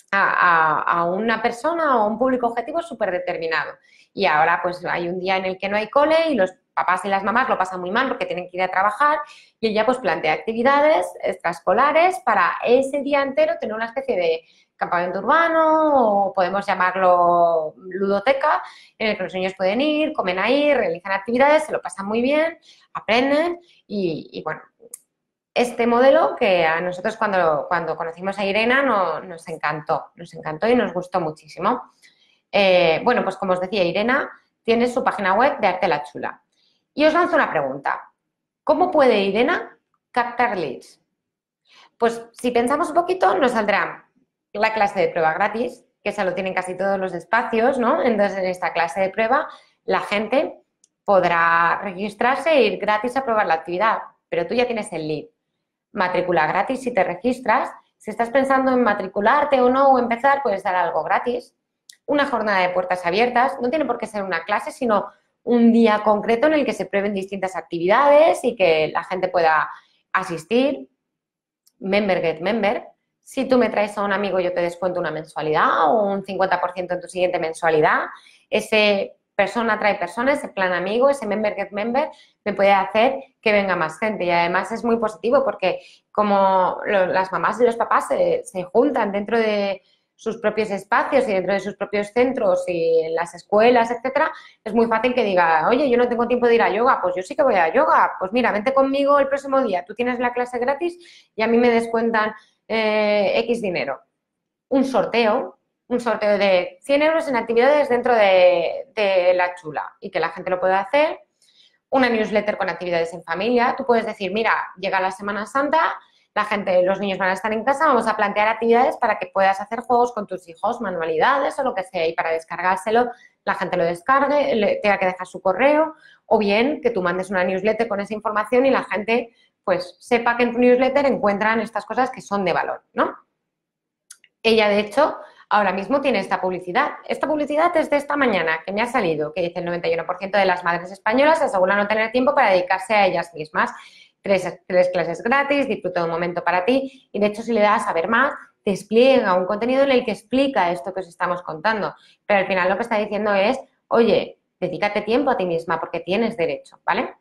A, a, a una persona o un público objetivo súper determinado. Y ahora pues hay un día en el que no hay cole y los papás y las mamás lo pasan muy mal porque tienen que ir a trabajar y ella pues plantea actividades extraescolares para ese día entero tener una especie de campamento urbano o podemos llamarlo ludoteca en el que los niños pueden ir, comen ahí, realizan actividades, se lo pasan muy bien, aprenden y, y bueno, este modelo que a nosotros cuando, cuando conocimos a Irena no, nos encantó, nos encantó y nos gustó muchísimo. Eh, bueno, pues como os decía, Irena tiene su página web de Arte La Chula. Y os lanzo una pregunta. ¿Cómo puede Irena captar leads? Pues si pensamos un poquito, nos saldrá la clase de prueba gratis, que esa lo tienen casi todos los espacios, ¿no? Entonces, en esta clase de prueba, la gente podrá registrarse e ir gratis a probar la actividad, pero tú ya tienes el lead. Matrícula gratis si te registras, Si estás pensando en matricularte o no, o empezar, puedes dar algo gratis. Una jornada de puertas abiertas, no tiene por qué ser una clase, sino un día concreto en el que se prueben distintas actividades y que la gente pueda asistir. Member get member. Si tú me traes a un amigo, yo te descuento una mensualidad o un cincuenta por ciento en tu siguiente mensualidad. Ese persona trae persona, ese plan amigo, ese member get member, me puede hacer que venga más gente. Y además es muy positivo porque como lo, las mamás y los papás se, se juntan dentro de sus propios espacios y dentro de sus propios centros y en las escuelas, etcétera, es muy fácil que diga, oye, yo no tengo tiempo de ir a yoga, pues yo sí que voy a yoga, pues mira, vente conmigo el próximo día, tú tienes la clase gratis y a mí me descuentan eh, X dinero. Un sorteo, un sorteo de cien euros en actividades dentro de, de la chula y que la gente lo pueda hacer. Una newsletter con actividades en familia. Tú puedes decir, mira, llega la Semana Santa, la gente, los niños van a estar en casa, vamos a plantear actividades para que puedas hacer juegos con tus hijos, manualidades o lo que sea, y para descargárselo, la gente lo descargue, le tenga que dejar su correo, o bien que tú mandes una newsletter con esa información y la gente pues sepa que en tu newsletter encuentran estas cosas que son de valor, ¿no? Ella, de hecho, ahora mismo tiene esta publicidad. Esta publicidad es de esta mañana, que me ha salido, que dice el noventa y uno por ciento de las madres españolas aseguran no tener tiempo para dedicarse a ellas mismas. Tres, tres clases gratis, disfruta de un momento para ti y, de hecho, si le das a ver más, te despliega un contenido en el que explica esto que os estamos contando. Pero al final lo que está diciendo es, oye, dedícate tiempo a ti misma porque tienes derecho, ¿vale?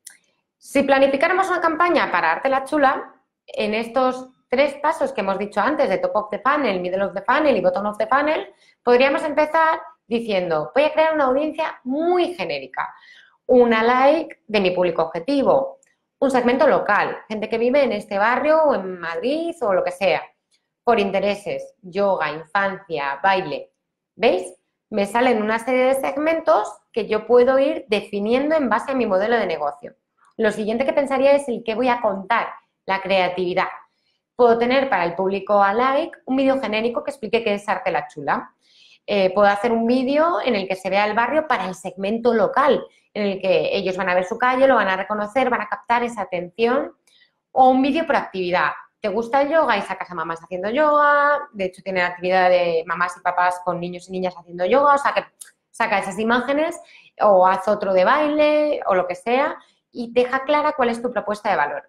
Si planificáramos una campaña para Arte la Chula, en estos tres pasos que hemos dicho antes, de top of the funnel, middle of the funnel y bottom of the funnel, podríamos empezar diciendo, voy a crear una audiencia muy genérica, una like de mi público objetivo, un segmento local, gente que vive en este barrio o en Madrid o lo que sea, por intereses, yoga, infancia, baile. ¿Veis? Me salen una serie de segmentos que yo puedo ir definiendo en base a mi modelo de negocio. Lo siguiente que pensaría es el que voy a contar, la creatividad. Puedo tener para el público a like un vídeo genérico que explique qué es Arte la Chula. Eh, puedo hacer un vídeo en el que se vea el barrio para el segmento local, en el que ellos van a ver su calle, lo van a reconocer, van a captar esa atención. O un vídeo por actividad. ¿Te gusta el yoga? Y sacas a mamás haciendo yoga. De hecho, tiene actividad de mamás y papás con niños y niñas haciendo yoga. O sea, que saca esas imágenes o haz otro de baile o lo que sea y deja clara cuál es tu propuesta de valor.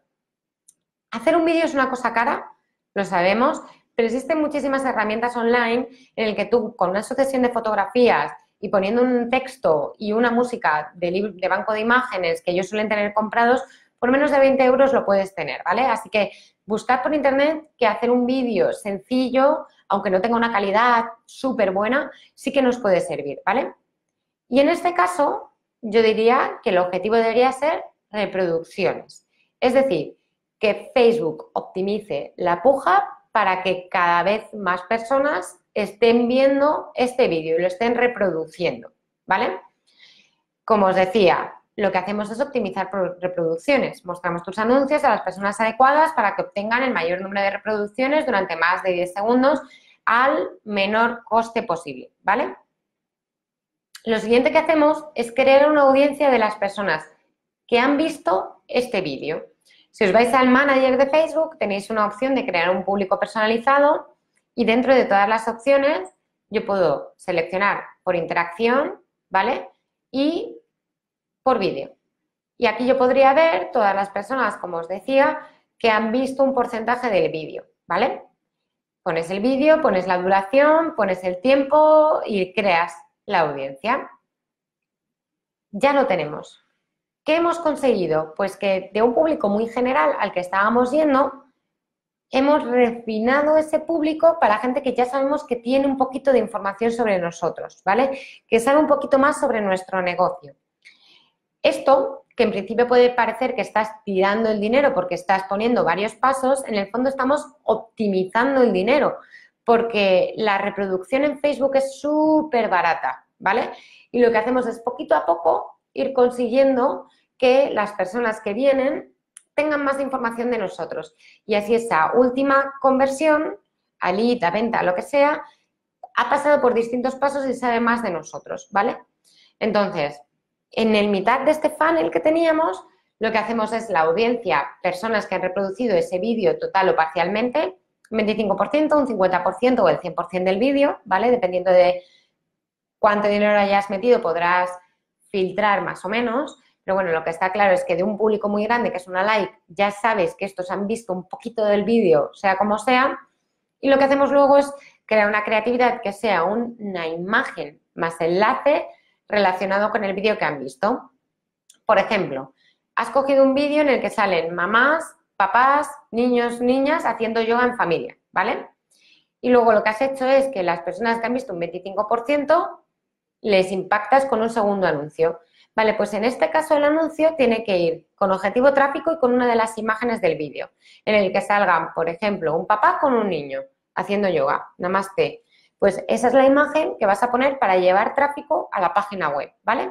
Hacer un vídeo es una cosa cara, lo sabemos, pero existen muchísimas herramientas online en el que tú, con una sucesión de fotografías y poniendo un texto y una música de, de banco de imágenes que ellos suelen tener comprados, por menos de veinte euros lo puedes tener, ¿vale? Así que buscad por internet que hacer un vídeo sencillo, aunque no tenga una calidad súper buena, sí que nos puede servir, ¿vale? Y en este caso, yo diría que el objetivo debería ser reproducciones. Es decir, que Facebook optimice la puja para que cada vez más personas estén viendo este vídeo y lo estén reproduciendo, ¿vale? Como os decía, lo que hacemos es optimizar reproducciones. Mostramos tus anuncios a las personas adecuadas para que obtengan el mayor número de reproducciones durante más de diez segundos al menor coste posible, ¿vale? Lo siguiente que hacemos es crear una audiencia de las personas que han visto este vídeo. Si os vais al manager de Facebook, tenéis una opción de crear un público personalizado y dentro de todas las opciones yo puedo seleccionar por interacción, ¿vale? Y por vídeo. Y aquí yo podría ver todas las personas, como os decía, que han visto un porcentaje del vídeo, ¿vale? Pones el vídeo, pones la duración, pones el tiempo y creas la audiencia. Ya lo tenemos. ¿Qué hemos conseguido? Pues que de un público muy general al que estábamos yendo, hemos refinado ese público para gente que ya sabemos que tiene un poquito de información sobre nosotros, ¿vale? Que sabe un poquito más sobre nuestro negocio. Esto, que en principio puede parecer que estás tirando el dinero porque estás poniendo varios pasos, en el fondo estamos optimizando el dinero porque la reproducción en Facebook es súper barata, ¿vale? Y lo que hacemos es poquito a poco ir consiguiendo que las personas que vienen tengan más información de nosotros. Y así esa última conversión, a lead, a venta, lo que sea, ha pasado por distintos pasos y sabe más de nosotros, ¿vale? Entonces, en el mitad de este funnel que teníamos, lo que hacemos es la audiencia, personas que han reproducido ese vídeo total o parcialmente, un veinticinco por ciento, un cincuenta por ciento o el cien por ciento del vídeo, ¿vale? Dependiendo de cuánto dinero hayas metido podrás filtrar más o menos, pero bueno, lo que está claro es que de un público muy grande, que es una like, ya sabes que estos han visto un poquito del vídeo, sea como sea, y lo que hacemos luego es crear una creatividad que sea una imagen más enlace relacionado con el vídeo que han visto. Por ejemplo, has cogido un vídeo en el que salen mamás, papás, niños, niñas haciendo yoga en familia, ¿vale? Y luego lo que has hecho es que las personas que han visto un veinticinco por ciento les impactas con un segundo anuncio. Vale, pues en este caso el anuncio tiene que ir con objetivo tráfico y con una de las imágenes del vídeo, en el que salgan, por ejemplo, un papá con un niño haciendo yoga, namaste. Pues esa es la imagen que vas a poner para llevar tráfico a la página web, ¿vale?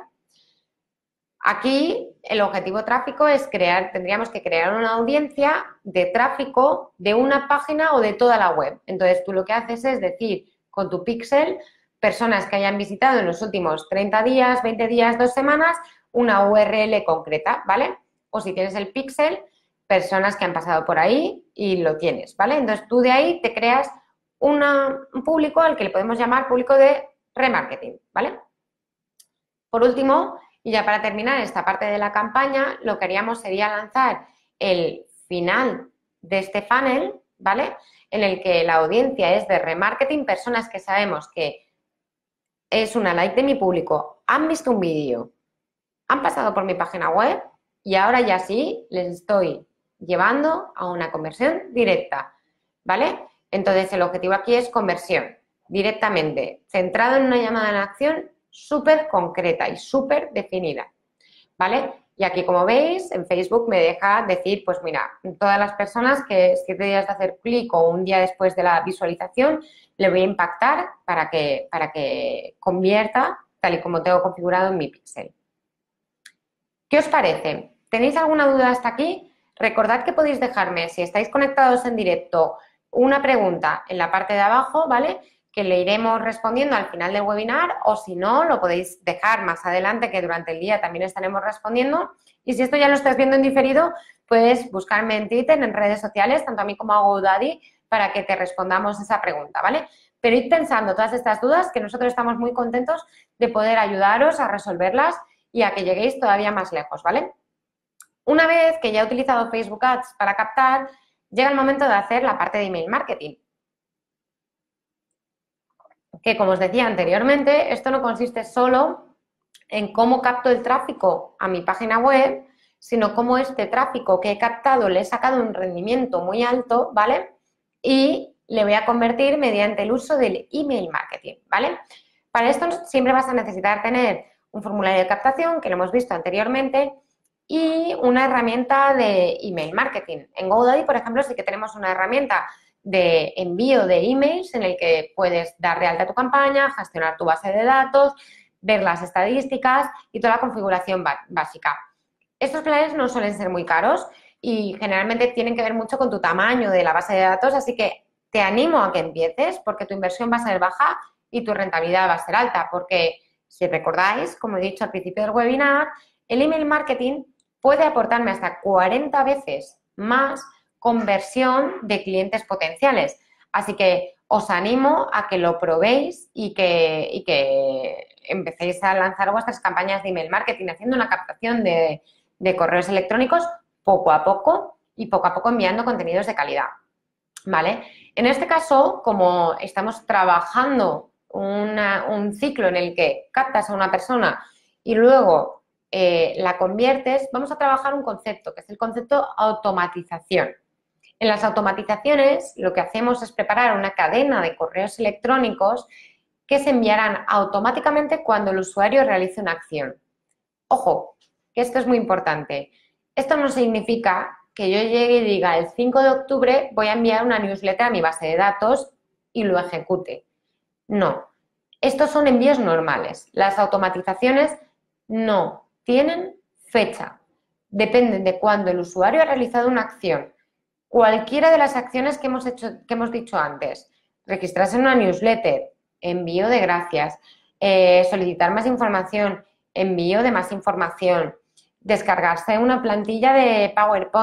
Aquí el objetivo tráfico es crear, tendríamos que crear una audiencia de tráfico de una página o de toda la web. Entonces tú lo que haces es decir con tu píxel personas que hayan visitado en los últimos treinta días, veinte días, dos semanas, una U R L concreta, ¿vale? O si tienes el píxel, personas que han pasado por ahí y lo tienes, ¿vale? Entonces tú de ahí te creas una, un público al que le podemos llamar público de remarketing, ¿vale? Por último, y ya para terminar esta parte de la campaña, lo que haríamos sería lanzar el final de este funnel, ¿vale? En el que la audiencia es de remarketing, personas que sabemos que es una like de mi público, han visto un vídeo, han pasado por mi página web y ahora ya sí les estoy llevando a una conversión directa, ¿vale? Entonces el objetivo aquí es conversión directamente, centrado en una llamada en acción súper concreta y súper definida, ¿vale? Y aquí, como veis, en Facebook me deja decir, pues mira, todas las personas que siete días de hacer clic o un día después de la visualización, le voy a impactar para que, para que convierta tal y como tengo configurado en mi píxel. ¿Qué os parece? ¿Tenéis alguna duda hasta aquí? Recordad que podéis dejarme, si estáis conectados en directo, una pregunta en la parte de abajo, ¿vale? Que le iremos respondiendo al final del webinar, o si no, lo podéis dejar más adelante, que durante el día también estaremos respondiendo. Y si esto ya lo estás viendo en diferido, puedes buscarme en Twitter, en redes sociales, tanto a mí como a GoDaddy, para que te respondamos esa pregunta, ¿vale? Pero id pensando todas estas dudas, que nosotros estamos muy contentos de poder ayudaros a resolverlas y a que lleguéis todavía más lejos, ¿vale? Una vez que ya he utilizado Facebook Ads para captar, llega el momento de hacer la parte de email marketing. Que, como os decía anteriormente, esto no consiste solo en cómo capto el tráfico a mi página web, sino cómo este tráfico que he captado le he sacado un rendimiento muy alto, ¿vale? Y le voy a convertir mediante el uso del email marketing, ¿vale? Para esto siempre vas a necesitar tener un formulario de captación, que lo hemos visto anteriormente, y una herramienta de email marketing. En GoDaddy, por ejemplo, sí que tenemos una herramienta de envío de emails en el que puedes dar de alta tu campaña, gestionar tu base de datos, ver las estadísticas y toda la configuración básica. Estos planes no suelen ser muy caros y generalmente tienen que ver mucho con tu tamaño de la base de datos, así que te animo a que empieces porque tu inversión va a ser baja y tu rentabilidad va a ser alta, porque si recordáis, como he dicho al principio del webinar, el email marketing puede aportarme hasta cuarenta veces más conversión de clientes potenciales. Así que os animo a que lo probéis y que, y que empecéis a lanzar vuestras campañas de email marketing haciendo una captación de, de correos electrónicos poco a poco y poco a poco enviando contenidos de calidad, ¿vale? En este caso, como estamos trabajando una, un ciclo en el que captas a una persona y luego eh, la conviertes, vamos a trabajar un concepto, que es el concepto automatización. En las automatizaciones lo que hacemos es preparar una cadena de correos electrónicos que se enviarán automáticamente cuando el usuario realice una acción. Ojo, que esto es muy importante. Esto no significa que yo llegue y diga el cinco de octubre voy a enviar una newsletter a mi base de datos y lo ejecute. No, estos son envíos normales. Las automatizaciones no tienen fecha. Dependen de cuando el usuario ha realizado una acción. Cualquiera de las acciones que hemos, hecho, que hemos dicho antes, registrarse en una newsletter, envío de gracias, eh, solicitar más información, envío de más información, descargarse una plantilla de PowerPoint,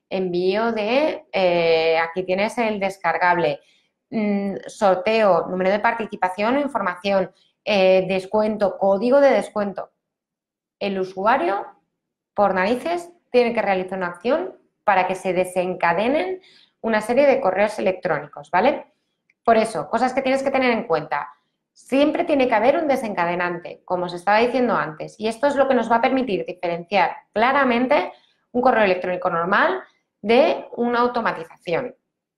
envío de, eh, aquí tienes el descargable, mm, sorteo, número de participación o información, eh, descuento, código de descuento. El usuario, por narices, tiene que realizar una acción para que se desencadenen una serie de correos electrónicos, ¿vale? Por eso, cosas que tienes que tener en cuenta. Siempre tiene que haber un desencadenante, como os estaba diciendo antes, y esto es lo que nos va a permitir diferenciar claramente un correo electrónico normal de una automatización.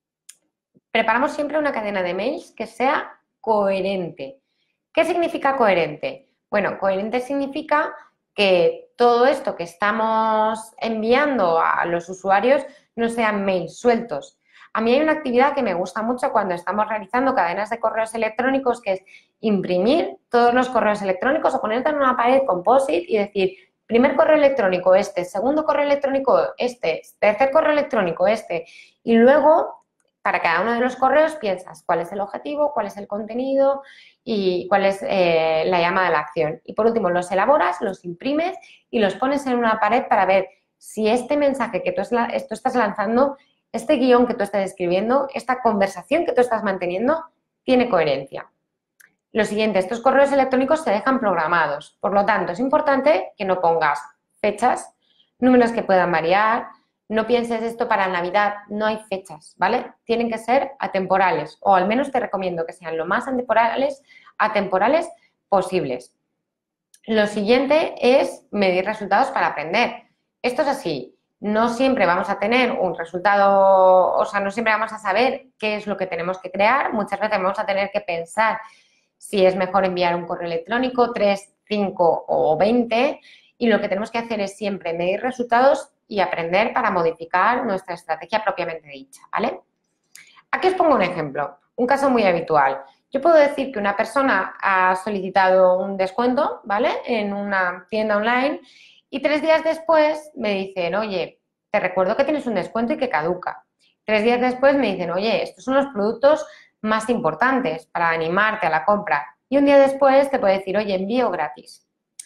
Preparamos siempre una cadena de mails que sea coherente. ¿Qué significa coherente? Bueno, coherente significa que todo esto que estamos enviando a los usuarios no sean mails sueltos. A mí hay una actividad que me gusta mucho cuando estamos realizando cadenas de correos electrónicos, que es imprimir todos los correos electrónicos o ponerte en una pared composite y decir, primer correo electrónico este, segundo correo electrónico este, tercer correo electrónico este, y luego para cada uno de los correos piensas cuál es el objetivo, cuál es el contenido y cuál es eh, la llamada de la acción. Y por último, los elaboras, los imprimes y los pones en una pared para ver si este mensaje que tú, tú estás lanzando, este guión que tú estás escribiendo, esta conversación que tú estás manteniendo, tiene coherencia. Lo siguiente, estos correos electrónicos se dejan programados. Por lo tanto, es importante que no pongas fechas, números que puedan variar. No pienses esto para Navidad, no hay fechas, ¿vale? Tienen que ser atemporales, o al menos te recomiendo que sean lo más atemporales, atemporales posibles. Lo siguiente es medir resultados para aprender. Esto es así, no siempre vamos a tener un resultado, o sea, no siempre vamos a saber qué es lo que tenemos que crear, muchas veces vamos a tener que pensar si es mejor enviar un correo electrónico, tres, cinco o veinte, y lo que tenemos que hacer es siempre medir resultados y aprender para modificar nuestra estrategia propiamente dicha, ¿vale? Aquí os pongo un ejemplo, un caso muy habitual. Yo puedo decir que una persona ha solicitado un descuento, ¿vale?, en una tienda online y tres días después me dicen, oye, te recuerdo que tienes un descuento y que caduca. Tres días después me dicen, oye, estos son los productos más importantes para animarte a la compra. Y un día después te puedo decir, oye, envío gratis.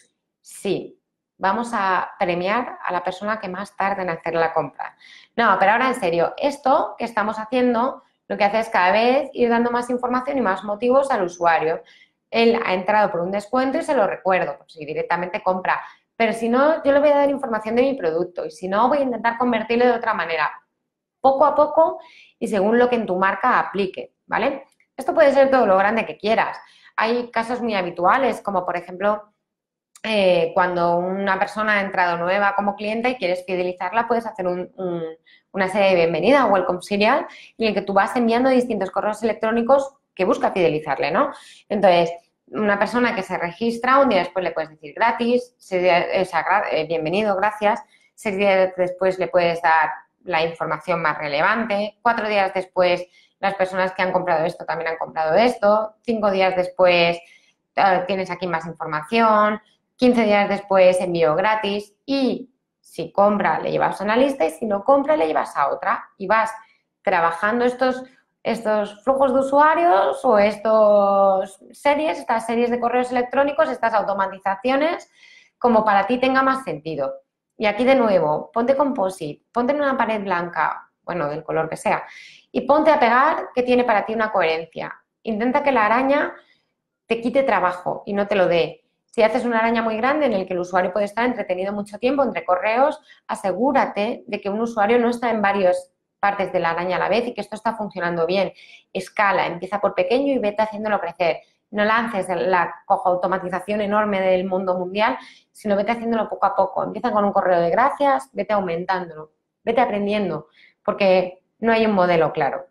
Sí. Vamos a premiar a la persona que más tarde en hacer la compra. No, pero ahora en serio, esto que estamos haciendo lo que hace es cada vez ir dando más información y más motivos al usuario. Él ha entrado por un descuento y se lo recuerdo, pues si directamente compra. Pero si no, yo le voy a dar información de mi producto y si no, voy a intentar convertirlo de otra manera, poco a poco y según lo que en tu marca aplique, ¿vale? Esto puede ser todo lo grande que quieras. Hay casos muy habituales, como por ejemplo, Eh, cuando una persona ha entrado nueva como cliente y quieres fidelizarla, puedes hacer un, un, una serie de bienvenida, welcome serial, en el que tú vas enviando distintos correos electrónicos que busca fidelizarle, ¿no? Entonces, una persona que se registra, un día después le puedes decir gratis, o sea, eh, bienvenido, gracias, seis días después le puedes dar la información más relevante, cuatro días después las personas que han comprado esto también han comprado esto, cinco días después eh, tienes aquí más información, quince días después envío gratis y si compra le llevas a una lista y si no compra le llevas a otra y vas trabajando estos, estos flujos de usuarios o estos series, estas series de correos electrónicos, estas automatizaciones, como para ti tenga más sentido. Y aquí de nuevo, ponte composite, ponte en una pared blanca, bueno, del color que sea, y ponte a pegar que tiene para ti una coherencia. Intenta que la araña te quite trabajo y no te lo dé. Si haces una araña muy grande en el que el usuario puede estar entretenido mucho tiempo entre correos, asegúrate de que un usuario no está en varias partes de la araña a la vez y que esto está funcionando bien. Escala, empieza por pequeño y vete haciéndolo crecer. No lances la cojo automatización enorme del mundo mundial, sino vete haciéndolo poco a poco. Empieza con un correo de gracias, vete aumentándolo, vete aprendiendo, porque no hay un modelo claro.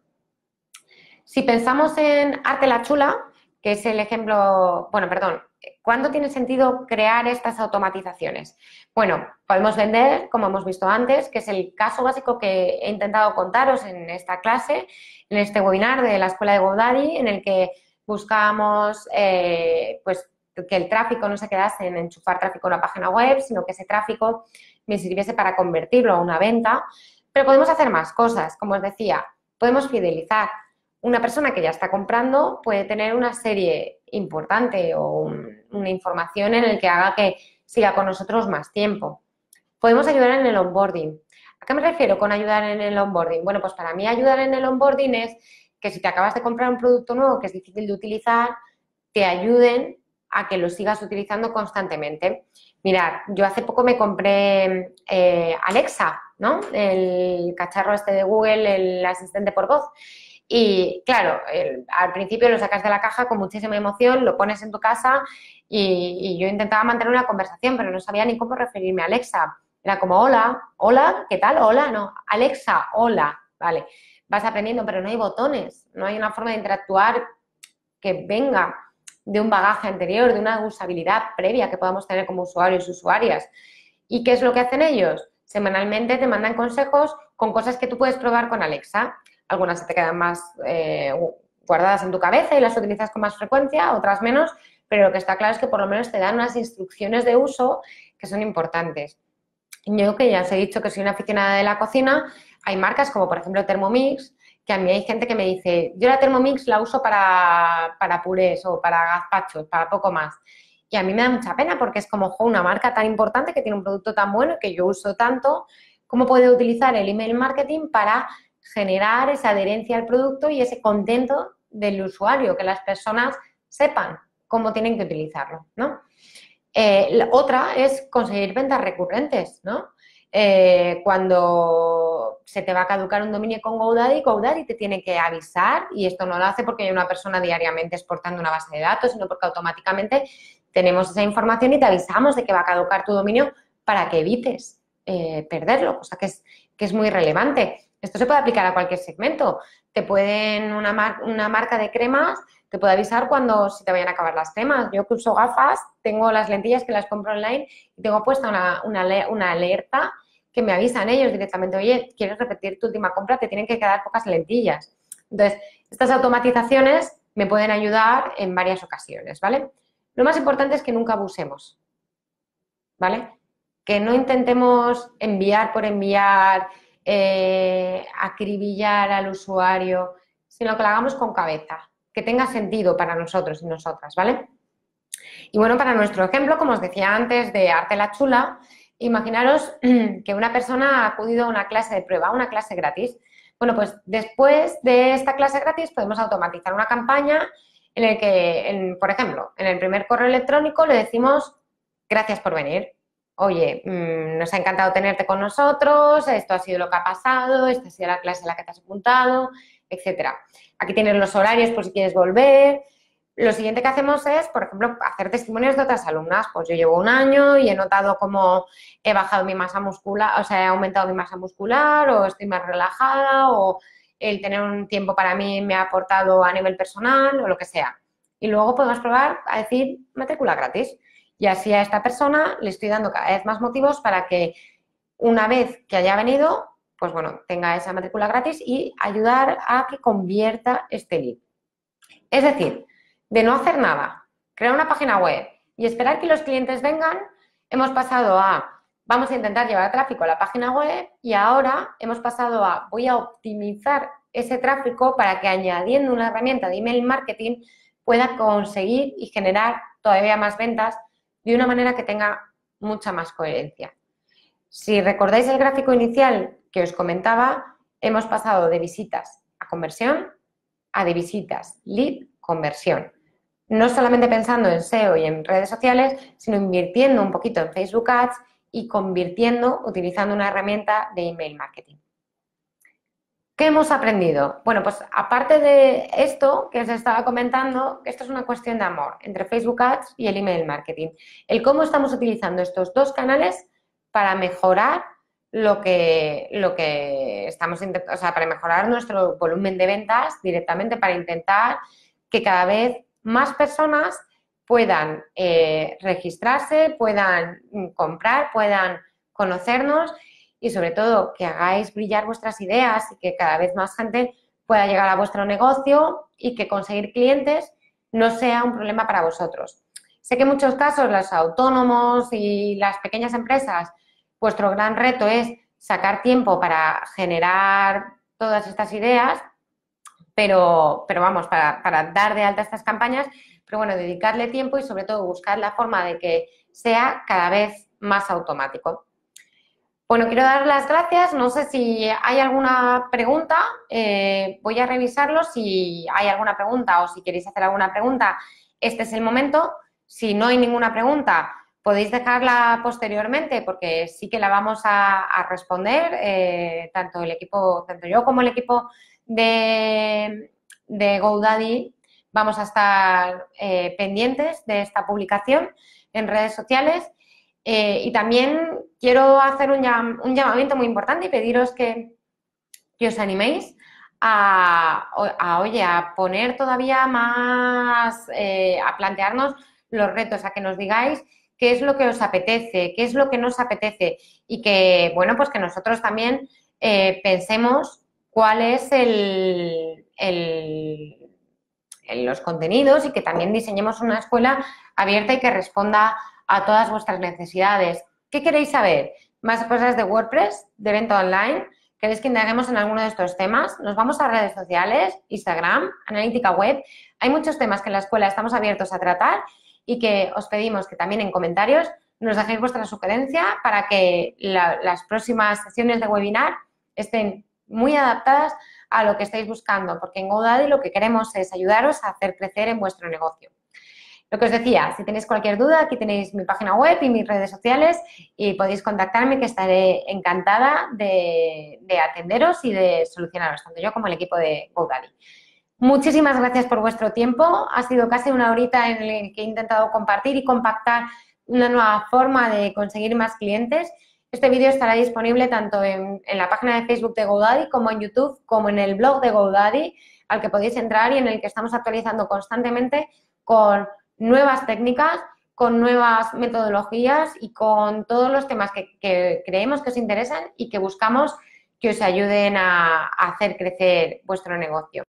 Si pensamos en Arte la Chula, que es el ejemplo, bueno, perdón, ¿cuándo tiene sentido crear estas automatizaciones? Bueno, podemos vender, como hemos visto antes, que es el caso básico que he intentado contaros en esta clase, en este webinar de la Escuela de GoDaddy, en el que buscábamos eh, pues, que el tráfico no se quedase en enchufar tráfico a una página web, sino que ese tráfico me sirviese para convertirlo a una venta. Pero podemos hacer más cosas, como os decía, podemos fidelizar. Una persona que ya está comprando puede tener una serie importante o un, una información en el que haga que siga con nosotros más tiempo. Podemos ayudar en el onboarding. ¿A qué me refiero con ayudar en el onboarding? Bueno, pues para mí ayudar en el onboarding es que si te acabas de comprar un producto nuevo que es difícil de utilizar, te ayuden a que lo sigas utilizando constantemente. Mirad, yo hace poco me compré eh, Alexa, ¿no? El cacharro este de Google, el asistente por voz. Y claro, el, al principio lo sacas de la caja con muchísima emoción, lo pones en tu casa y, y yo intentaba mantener una conversación, pero no sabía ni cómo referirme a Alexa. Era como, hola, hola, ¿qué tal? Hola, no, Alexa, hola, vale. Vas aprendiendo, pero no hay botones, no hay una forma de interactuar que venga de un bagaje anterior, de una usabilidad previa que podamos tener como usuarios y usuarias. ¿Y qué es lo que hacen ellos? Semanalmente te mandan consejos con cosas que tú puedes probar con Alexa. Algunas se te quedan más eh, guardadas en tu cabeza y las utilizas con más frecuencia, otras menos, pero lo que está claro es que por lo menos te dan unas instrucciones de uso que son importantes. Yo que ya os he dicho que soy una aficionada de la cocina, hay marcas como por ejemplo Thermomix, que a mí hay gente que me dice, yo la Thermomix la uso para, para purés o para gazpachos, para poco más. Y a mí me da mucha pena porque es como jo, una marca tan importante que tiene un producto tan bueno que yo uso tanto, ¿cómo puedo utilizar el email marketing para generar esa adherencia al producto y ese contento del usuario, que las personas sepan cómo tienen que utilizarlo, ¿no? Eh, la otra es conseguir ventas recurrentes, ¿no? Eh, cuando se te va a caducar un dominio con GoDaddy, GoDaddy te tiene que avisar y esto no lo hace porque hay una persona diariamente exportando una base de datos, sino porque automáticamente tenemos esa información y te avisamos de que va a caducar tu dominio para que evites eh, perderlo, cosa que es, que es muy relevante. Esto se puede aplicar a cualquier segmento. Te pueden, una, mar, una marca de cremas te puede avisar cuando se te vayan a acabar las cremas. Yo que uso gafas, tengo las lentillas que las compro online y tengo puesta una, una, una alerta que me avisan ellos directamente, oye, ¿quieres repetir tu última compra? Te tienen que quedar pocas lentillas. Entonces, estas automatizaciones me pueden ayudar en varias ocasiones, ¿vale? Lo más importante es que nunca abusemos, ¿vale? Que no intentemos enviar por enviar, eh, acribillar al usuario, sino que lo hagamos con cabeza, que tenga sentido para nosotros y nosotras, ¿vale? Y bueno, para nuestro ejemplo, como os decía antes, de Arte la Chula, imaginaros que una persona ha acudido a una clase de prueba, una clase gratis. Bueno, pues después de esta clase gratis podemos automatizar una campaña en la que, en, por ejemplo, en el primer correo electrónico le decimos gracias por venir. Oye, mmm, nos ha encantado tenerte con nosotros, esto ha sido lo que ha pasado, esta ha sido la clase en la que te has apuntado, etcétera. Aquí tienes los horarios por si quieres volver. Lo siguiente que hacemos es, por ejemplo, hacer testimonios de otras alumnas. Pues yo llevo un año y he notado cómo he bajado mi masa muscular, o sea, he aumentado mi masa muscular o estoy más relajada o el tener un tiempo para mí me ha aportado a nivel personal o lo que sea. Y luego podemos probar a decir matrícula gratis. Y así a esta persona le estoy dando cada vez más motivos para que una vez que haya venido, pues bueno, tenga esa matrícula gratis y ayudar a que convierta este lead. Es decir, de no hacer nada, crear una página web y esperar que los clientes vengan, hemos pasado a vamos a intentar llevar tráfico a la página web y ahora hemos pasado a voy a optimizar ese tráfico para que añadiendo una herramienta de email marketing pueda conseguir y generar todavía más ventas de una manera que tenga mucha más coherencia. Si recordáis el gráfico inicial que os comentaba, hemos pasado de visitas a conversión a de visitas, lead, conversión. No solamente pensando en S E O y en redes sociales, sino invirtiendo un poquito en Facebook Ads y convirtiendo, utilizando una herramienta de email marketing. ¿Qué hemos aprendido? Bueno, pues aparte de esto que os estaba comentando, esto es una cuestión de amor entre Facebook Ads y el email marketing. El cómo estamos utilizando estos dos canales para mejorar lo que, lo que estamos intentando, o sea, para mejorar nuestro volumen de ventas directamente, para intentar que cada vez más personas puedan eh, registrarse, puedan comprar, puedan conocernos y sobre todo que hagáis brillar vuestras ideas y que cada vez más gente pueda llegar a vuestro negocio y que conseguir clientes no sea un problema para vosotros. Sé que en muchos casos los autónomos y las pequeñas empresas, vuestro gran reto es sacar tiempo para generar todas estas ideas, pero, pero vamos, para, para dar de alta estas campañas, pero bueno, dedicarle tiempo y sobre todo buscar la forma de que sea cada vez más automático. Bueno, quiero dar las gracias. No sé si hay alguna pregunta. Eh, voy a revisarlo. Si hay alguna pregunta o si queréis hacer alguna pregunta, este es el momento. Si no hay ninguna pregunta, podéis dejarla posteriormente porque sí que la vamos a, a responder, eh, tanto el equipo, tanto yo como el equipo de, de GoDaddy vamos a estar eh, pendientes de esta publicación en redes sociales. Eh, y también quiero hacer un, llam, un llamamiento muy importante y pediros que, que os animéis a, a, oye, a poner todavía más, eh, a plantearnos los retos, a que nos digáis qué es lo que os apetece, qué es lo que nos apetece y que, bueno, pues que nosotros también eh, pensemos cuál es el, el, el, los contenidos y que también diseñemos una escuela abierta y que responda a todas vuestras necesidades. ¿Qué queréis saber? ¿Más cosas de WordPress, de venta online? ¿Queréis que indaguemos en alguno de estos temas? Nos vamos a redes sociales, Instagram, analítica web. Hay muchos temas que en la escuela estamos abiertos a tratar y que os pedimos que también en comentarios nos dejéis vuestra sugerencia para que la, las próximas sesiones de webinar estén muy adaptadas a lo que estáis buscando, porque en GoDaddy lo que queremos es ayudaros a hacer crecer en vuestro negocio. Lo que os decía, si tenéis cualquier duda, aquí tenéis mi página web y mis redes sociales y podéis contactarme, que estaré encantada de, de atenderos y de solucionaros, tanto yo como el equipo de GoDaddy. Muchísimas gracias por vuestro tiempo. Ha sido casi una horita en la que he intentado compartir y compactar una nueva forma de conseguir más clientes. Este vídeo estará disponible tanto en, en la página de Facebook de GoDaddy como en YouTube, como en el blog de GoDaddy, al que podéis entrar y en el que estamos actualizando constantemente con nuevas técnicas, con nuevas metodologías y con todos los temas que, que creemos que os interesan y que buscamos que os ayuden a, a hacer crecer vuestro negocio.